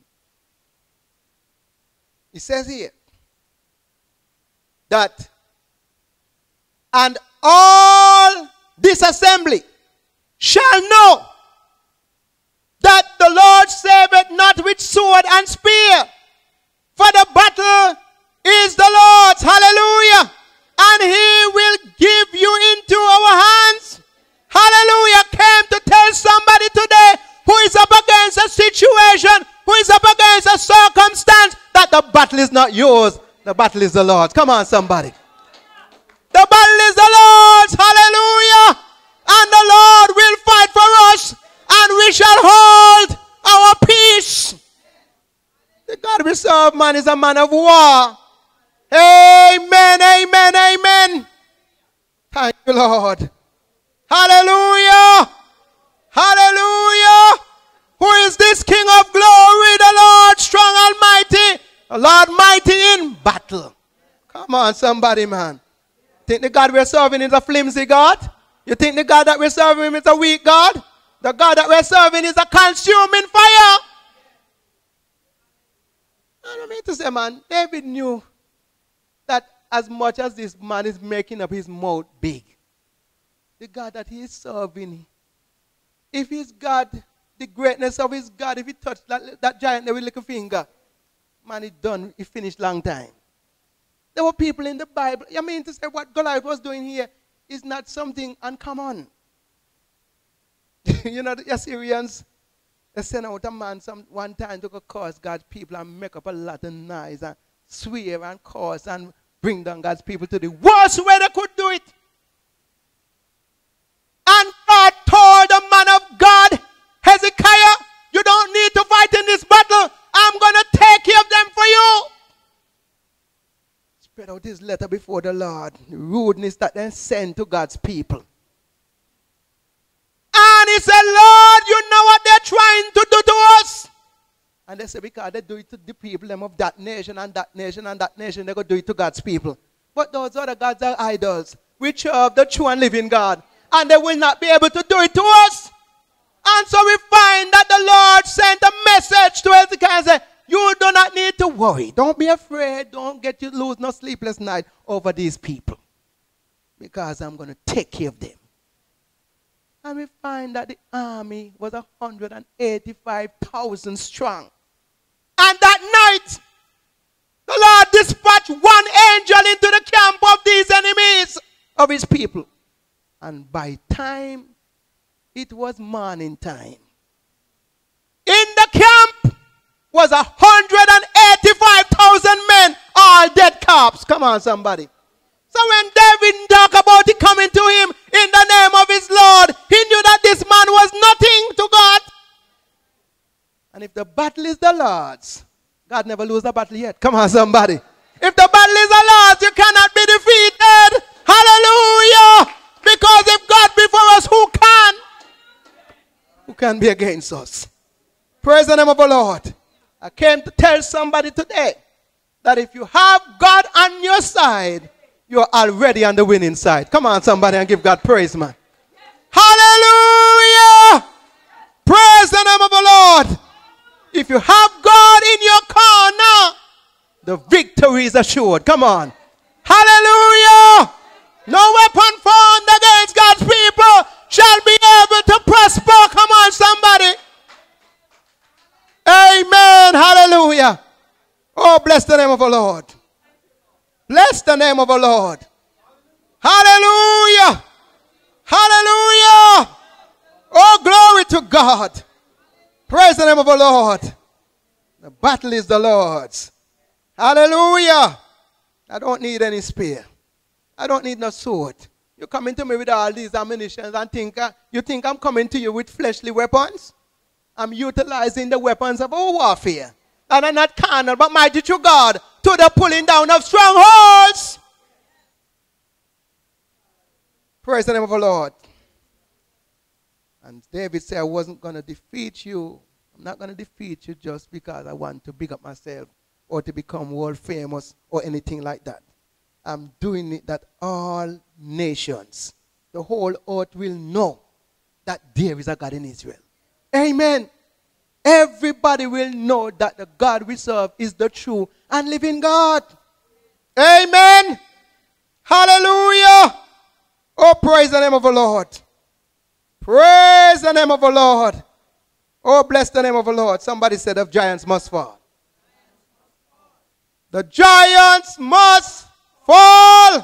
He says here that, and all this assembly shall know that the Lord saveth not with sword and spear, for the battle is the Lord's. Hallelujah. And he will give you into our hands. Hallelujah. Came to tell somebody today who is up against a situation, who is up against a circumstance, that the battle is not yours. The battle is the Lord's. Come on, somebody. The battle is the Lord's. Hallelujah. And the Lord will fight for us, and we shall hold our peace. The God we serve, man, is a man of war. Amen, amen, amen. Thank you, Lord. Hallelujah. Hallelujah. Who is this King of glory? The Lord strong and mighty. The Lord mighty in battle. Come on, somebody, man. Think the God we're serving is a flimsy God? You think the God that we're serving is a weak God? The God that we're serving is a consuming fire. I don't mean to say, man, David knew that as much as this man is making up his mouth big, the God that he is serving, if his God, the greatness of his God, if he touched that giant there with a little finger, man, it's done. He finished long time. There were people in the Bible. I mean to say what Goliath was doing here is not something uncommon. You know, the Assyrians, they sent out a man one time to go curse God's people and make up a lot of noise and swear and curse and bring down God's people to the worst way they could do it. And God told the man of God, Hezekiah, you don't need to fight in this battle. I'm going to take care of them for you. Spread out his letter before the Lord. The rudeness that they sent to God's people. And he said, Lord, you know what they're trying to do to us. And they said, because they do it to the people of that nation and that nation and that nation, they're going to do it to God's people. But those other gods are idols. We serve the true and living God. And they will not be able to do it to us. And so we find that the Lord sent a message to Hezekiah and said, you do not need to worry. Don't be afraid. Don't get you lose no sleepless night over these people. Because I'm going to take care of them. And we find that the army was 185,000 strong. And that night, the Lord dispatched one angel into the camp of these enemies of his people. And by time, it was morning time. In the camp, was 185,000 men, all dead corpses. Come on, somebody. So when David talked about it coming to him in the name of his Lord, he knew that this man was nothing to God. And if the battle is the Lord's, God never lose the battle yet. Come on, somebody. If the battle is the Lord's, you cannot be defeated. Hallelujah. Because if God be for us, who can? Who can be against us? Praise the name of the Lord. I came to tell somebody today that if you have God on your side, you're already on the winning side. Come on, somebody, and give God praise, man. Hallelujah. Praise the name of the Lord. If you have God in your corner, the victory is assured. Come on. Hallelujah. No weapon formed against God's people shall be able to prosper. Come on, somebody. Amen. Hallelujah. Oh, bless the name of the Lord. Bless the name of the Lord. Hallelujah. Hallelujah. Oh, glory to God. Praise the name of the Lord. The battle is the Lord's. Hallelujah. I don't need any spear. I don't need no sword. You're coming to me with all these ammunitions and you think I'm coming to you with fleshly weapons? I'm utilizing the weapons of our warfare. And I'm not carnal, but mighty to God, to the pulling down of strongholds. Praise the name of the Lord. And David said, I wasn't going to defeat you. I'm not going to defeat you just because I want to big up myself or to become world famous or anything like that. I'm doing it that all nations, the whole earth will know that there is a God in Israel. Amen. Everybody will know that the God we serve is the true and living God. Amen. Hallelujah. Oh, praise the name of the Lord. Praise the name of the Lord. Oh, bless the name of the Lord. Somebody said the giants must fall. The giants must fall.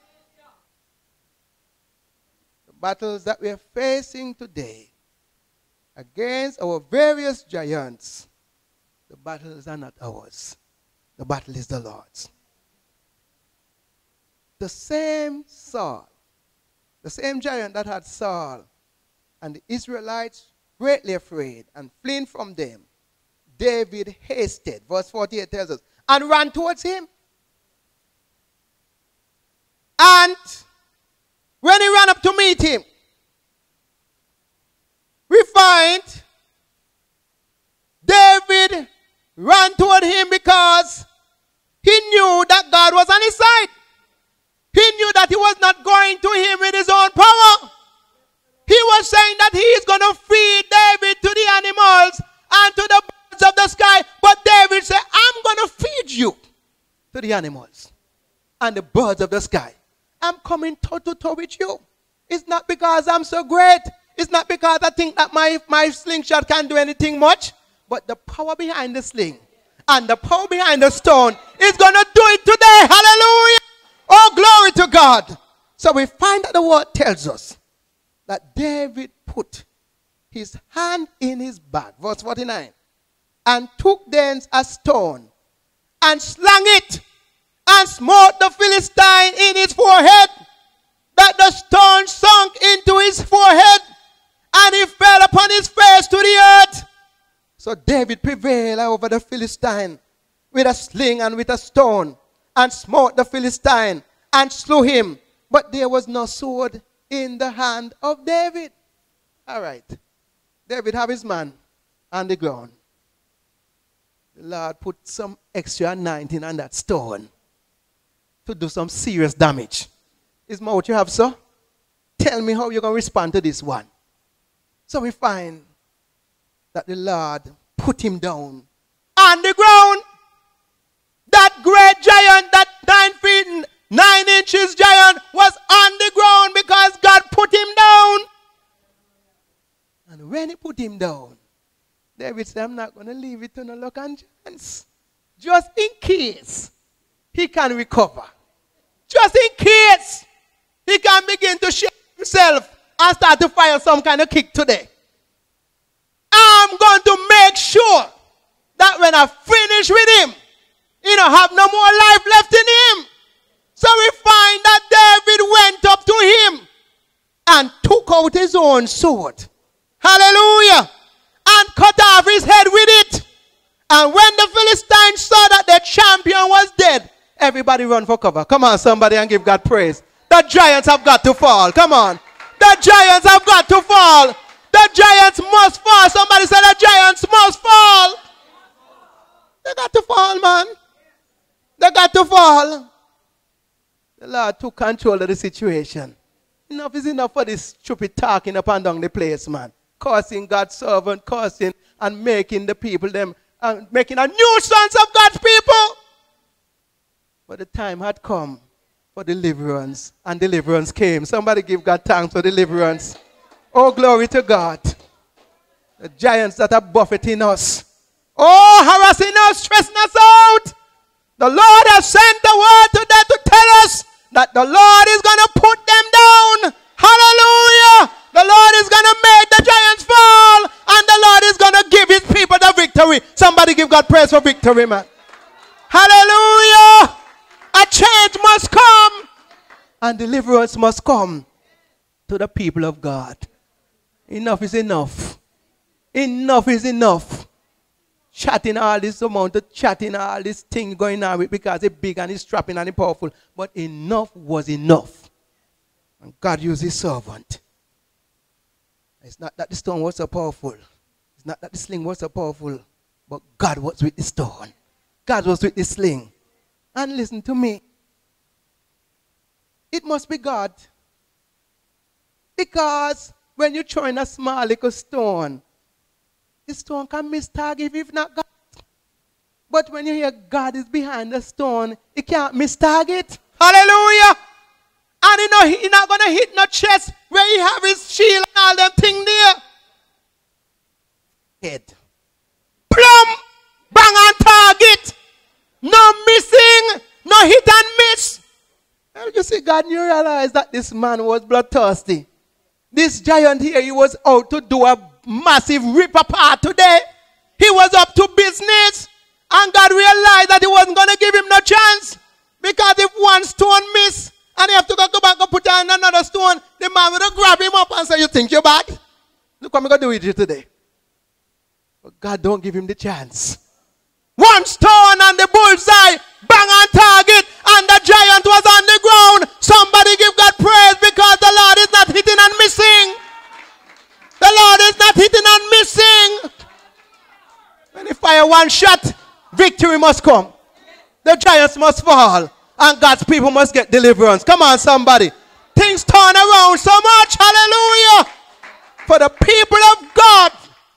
The battles that we are facing today against our various giants, the battles are not ours. The battle is the Lord's. The same Saul, the same giant that had Saul and the Israelites greatly afraid and fleeing from them, David hasted, verse 48 tells us, and ran towards him. And when he ran up to meet him, we find David ran toward him because he knew that God was on his side. He knew that he was not going to him with his own power. He was saying that he is going to feed David to the animals and to the birds of the sky. But David said, I'm going to feed you to the animals and the birds of the sky. I'm coming toe to toe with you. It's not because I'm so great. It's not because I think that my slingshot can do anything much. But the power behind the sling and the power behind the stone is going to do it today. Hallelujah. Oh, glory to God. So we find that the word tells us that David put his hand in his bag, verse 49, and took thence a stone and slung it and smote the Philistine in his forehead, that the stone sunk into his forehead and he fell upon his face to the earth. So David prevailed over the Philistine with a sling and with a stone and smote the Philistine and slew him. But there was no sword in the hand of David. All right. David have his man on the ground. The Lord put some extra 19 on that stone to do some serious damage. Is more what you have, sir? Tell me how you're going to respond to this one. So we find that the Lord put him down on the ground. That great giant, that 9 feet 9 inches giant was on the ground because God put him down. And when he put him down, David said, I'm not going to leave it to no luck and chance. Just in case he can recover. Just in case he can begin to shake himself and start to fire some kind of kick today. I'm going to make sure that when I finish with him, he don't have no more life left in him. So we find that David went up to him and took out his own sword. Hallelujah. And cut off his head with it. And when the Philistines saw that their champion was dead, everybody run for cover. Come on, somebody, and give God praise. The giants have got to fall. Come on. The giants have got to fall. The giants must fall. Somebody said the giants must fall. They got to fall, man. They got to fall. The Lord took control of the situation. Enough is enough for this stupid talking up and down the place, man. Cursing God's servant, cursing and making the people them, making a nuisance of God's people. But the time had come for deliverance, and deliverance came. Somebody give God thanks for deliverance. Oh, glory to God. The giants that are buffeting us. Oh, harassing us, stressing us out. The Lord has sent the word today to tell us that the Lord is going to put them down. Hallelujah. The Lord is going to make the giants fall, and the Lord is going to give his people the victory. Somebody give God praise for victory, man. Hallelujah. A change must come, and deliverance must come to the people of God. Enough is enough. Enough is enough. Chatting all this amount of chatting, all this thing going on with because it's big and it's strapping and it's powerful. But enough was enough. And God used his servant. It's not that the stone was so powerful. It's not that the sling was so powerful. But God was with the stone. God was with the sling. And listen to me. It must be God. Because when you throw in a small little stone, the stone can miss target if not God. But when you hear God is behind the stone, it can't miss target. Hallelujah. And you know, he's not going to hit no chest where he have his shield and all them things there. Head. Plumb. Bang on target. No missing. No hit and miss. And you see, God, you realize that this man was bloodthirsty. This giant here, he was out to do a massive rip apart today. He was up to business. And God realized that he wasn't going to give him no chance. Because if one stone miss, and he have to go back and put on another stone, the man will grab him up and say, you think you're bad? Look what I'm going to do with you today. But God don't give him the chance. One stone and the bullseye, bang on target, and the giant was on the ground. Somebody give God praise because the Lord is not hitting and missing. The Lord is not hitting and missing. When he fire one shot, victory must come. The giants must fall. And God's people must get deliverance. Come on, somebody. Things turn around so much. Hallelujah. For the people of God.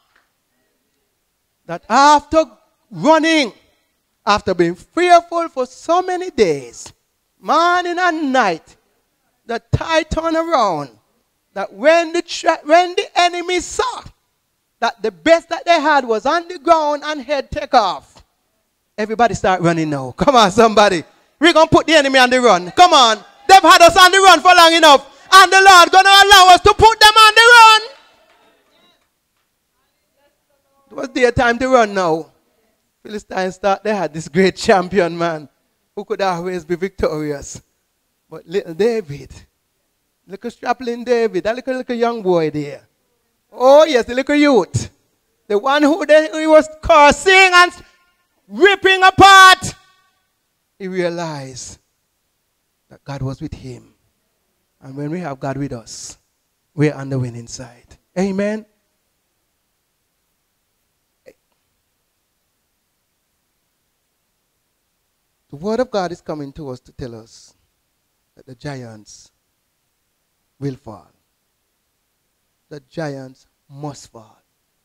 That after running, after being fearful for so many days, morning and night, the tide turned around. That when the enemy saw that the best that they had was on the ground and head take off, everybody start running now. Come on, somebody. We're going to put the enemy on the run. Come on. They've had us on the run for long enough. And the Lord going to allow us to put them on the run. It was their time to run now. Philistines thought they had this great champion, man, who could always be victorious. But little David, little strapping David, that little young boy there. Oh, yes, the little youth. The one who he was cursing and ripping apart. He realized that God was with him. And when we have God with us, we're on the winning side. Amen. The word of God is coming to us to tell us that the giants will fall. The giants must fall.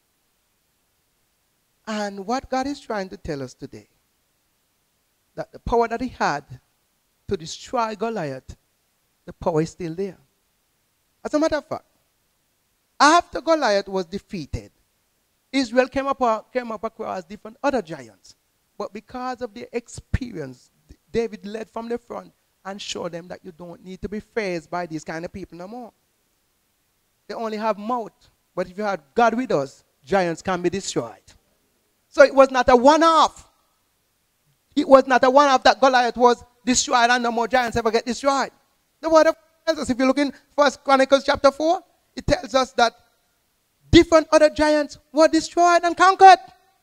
And what God is trying to tell us today, that the power that he had to destroy Goliath, the power is still there. As a matter of fact, after Goliath was defeated, Israel came up across different other giants. But because of their experience, David led from the front and showed them that you don't need to be fazed by these kind of people no more. They only have mouth. But if you have God with us, giants can be destroyed. So it was not a one-off. It was not a one-off that Goliath was destroyed and no more giants ever get destroyed. The word of God tells us, if you look in 1 Chronicles chapter 4, it tells us that different other giants were destroyed and conquered.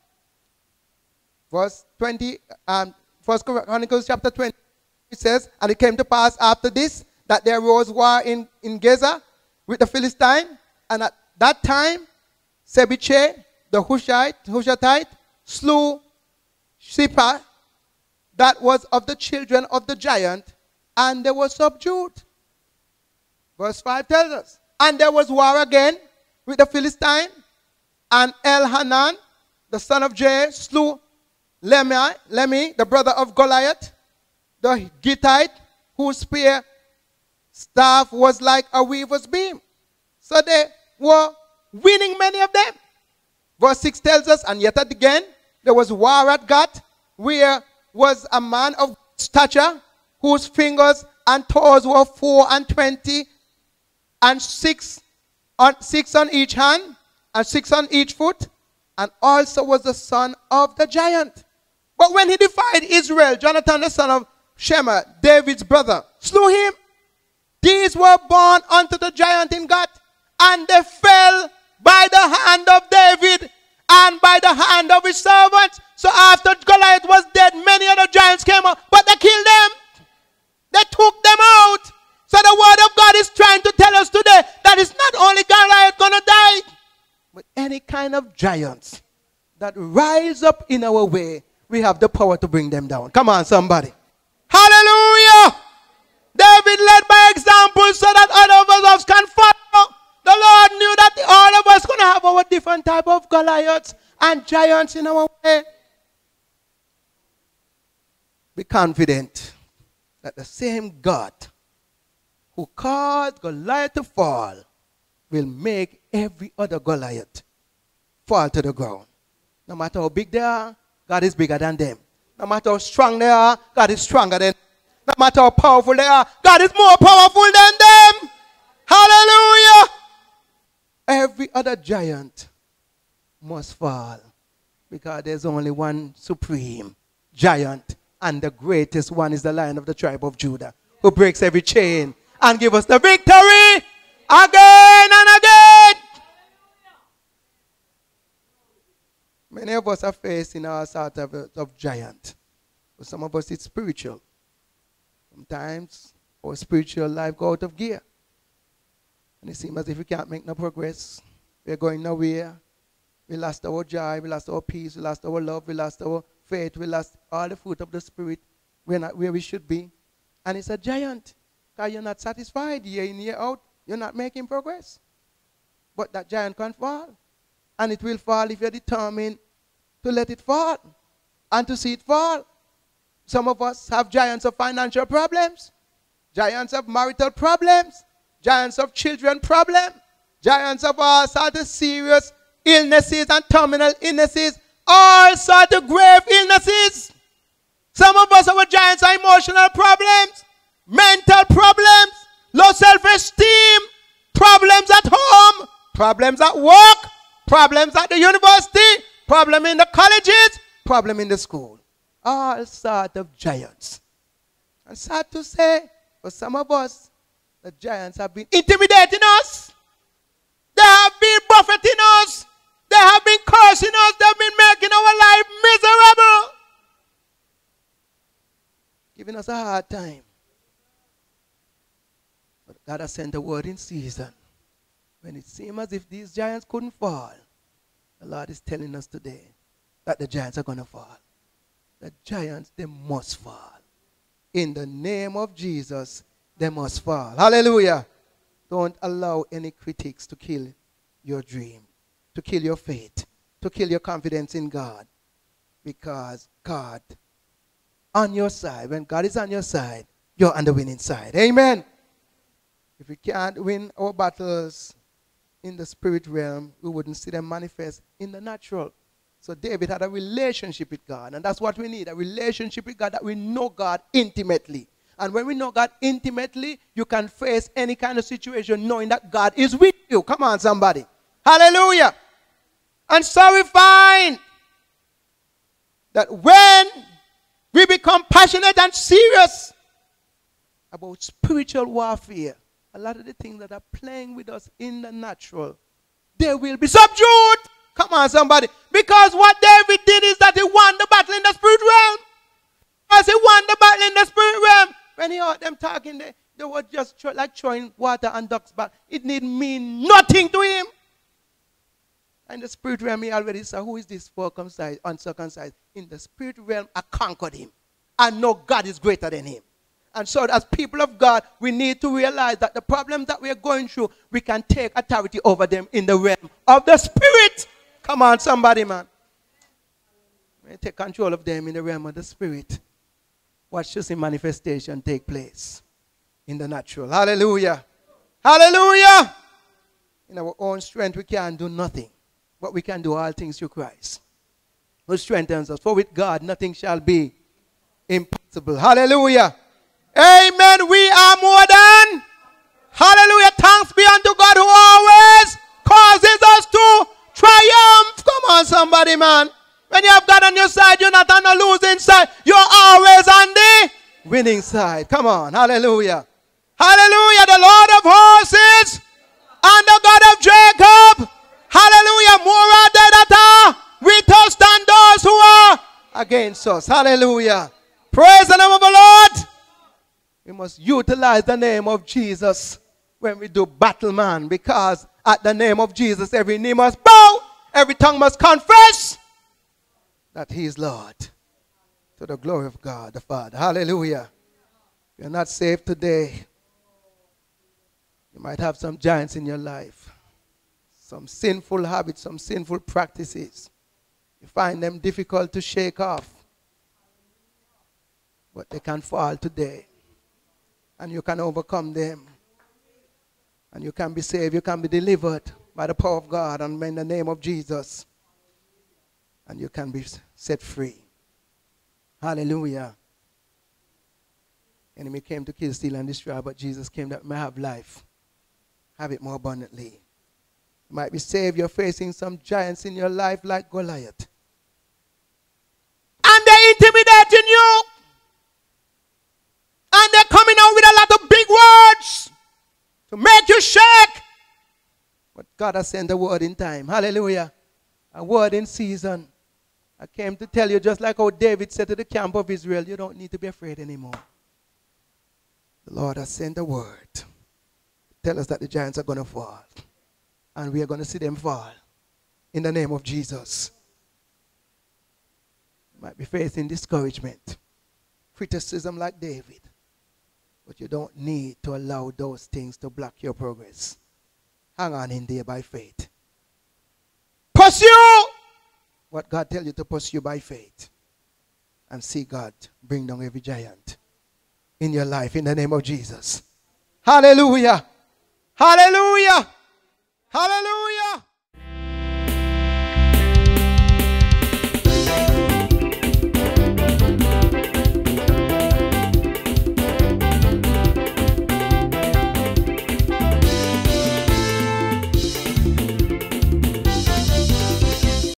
Verse 20, 1 Chronicles chapter 20, it says, and it came to pass after this, that there arose war in Gaza with the Philistine, and at that time, Sebiche, the Hushathite, slew Shipha, that was of the children of the giant, and they were subdued. Verse 5 tells us, and there was war again with the Philistine, and Elhanan, the son of Jair, slew Lemhi, the brother of Goliath, the Gittite, whose spear staff was like a weaver's beam. So they were winning many of them. Verse 6 tells us, and yet again, there was war at Gath, where was a man of stature, whose fingers and toes were 24, and 6 on each hand, and 6 on each foot, and also was the son of the giant. But when he defied Israel, Jonathan, the son of Shema, David's brother, slew him. These were born unto the giant in Gath, and they fell by the hand of David and by the hand of his servants. So after Goliath was dead, many other giants came up, but they killed them. They took them out. So the word of God is trying to tell us today that it's not only Goliath going to die, but any kind of giants that rise up in our way, we have the power to bring them down. Come on, somebody. Hallelujah. David led by example so that all of us can follow. The Lord knew that all of us going to have our different type of Goliaths and giants in our way. Be confident that the same God who caused Goliath to fall will make every other Goliath fall to the ground. No matter how big they are, God is bigger than them. No matter how strong they are, God is stronger than them. No matter how powerful they are, God is more powerful than them. Hallelujah. Every other giant must fall because there's only one supreme giant, and the greatest one is the Lion of the tribe of Judah, who breaks every chain and gives us the victory again and again. Many of us are facing our sort of giant. For some of us, it's spiritual. Sometimes our spiritual life goes out of gear. And it seems as if we can't make no progress. We're going nowhere. We lost our joy, we lost our peace, we lost our love, we lost our faith, we lost all the fruit of the Spirit. We're not where we should be. And it's a giant. Because you're not satisfied year in, year out. You're not making progress. But that giant can fall. And it will fall if you're determined to let it fall and to see it fall. Some of us have giants of financial problems, giants of marital problems, giants of children problems, giants of all sorts of serious illnesses and terminal illnesses, all sorts of grave illnesses. Some of us, our giants are emotional problems, mental problems, low self-esteem, problems at home, problems at work, problems at the university, problem in the colleges, problem in the school. All sorts of giants. And sad to say, for some of us, the giants have been intimidating us. They have been buffeting us. They have been cursing us. They have been making our life miserable. Giving us a hard time. But God has sent a word in season. When it seems as if these giants couldn't fall, the Lord is telling us today that the giants are going to fall. The giants, they must fall. In the name of Jesus, they must fall. Hallelujah. Don't allow any critics to kill your dream, to kill your faith, to kill your confidence in God. Because God on your side, when God is on your side, you're on the winning side. Amen. If we can't win our battles in the spirit realm, we wouldn't see them manifest in the natural. So David had a relationship with God, and that's what we need, a relationship with God, that we know God intimately. And when we know God intimately, you can face any kind of situation knowing that God is with you. Come on, somebody. Hallelujah. And so we find that when we become passionate and serious about spiritual warfare, a lot of the things that are playing with us in the natural, they will be subdued. Come on, somebody. Because what David did is that he won the battle in the spirit realm. As he won the battle in the spirit realm, when he heard them talking, they were just like throwing water and ducks back. It need mean nothing to him. In the spirit realm, he already said, who is this circumcised, uncircumcised? In the spirit realm, I conquered him. I know God is greater than him. And so as people of God, we need to realize that the problems that we are going through, we can take authority over them in the realm of the spirit. Come on, somebody, man. We take control of them in the realm of the spirit. Watch this manifestation take place in the natural. Hallelujah. Hallelujah. In our own strength, we can't do nothing. But we can do all things through Christ, who strengthens us. For with God, nothing shall be impossible. Hallelujah. Amen. We are more than. Hallelujah. Thanks be unto God who always causes us to triumph. Come on, somebody, man. When you have God on your side, you're not on the losing side. You're always on the winning side. Come on. Hallelujah. Hallelujah. The Lord of hosts and the God of Jacob. Hallelujah. More are they that are with us than those who are against us. Hallelujah. Praise the name of the Lord. We must utilize the name of Jesus when we do battle, man. Because at the name of Jesus, every knee must bow. Every tongue must confess that he is Lord. To the glory of God the Father. Hallelujah. If you're not saved today, you might have some giants in your life. Some sinful habits, some sinful practices. You find them difficult to shake off. But they can fall today. And you can overcome them. And you can be saved. You can be delivered by the power of God and in the name of Jesus. And you can be set free. Hallelujah. Enemy came to kill, steal, and destroy, but Jesus came that we may have life. Have it more abundantly. You might be saved. You're facing some giants in your life like Goliath. And they're intimidating you. And they're coming out with a lot of big words to make you shake. But God has sent a word in time. Hallelujah. A word in season. I came to tell you, just like how David said to the camp of Israel, you don't need to be afraid anymore. The Lord has sent a word to tell us that the giants are going to fall. And we are going to see them fall. In the name of Jesus. You might be facing discouragement. Criticism like David. But you don't need to allow those things to block your progress. Hang on in there by faith. Pursue what God tells you to pursue by faith. And see God bring down every giant in your life in the name of Jesus. Hallelujah. Hallelujah. Hallelujah.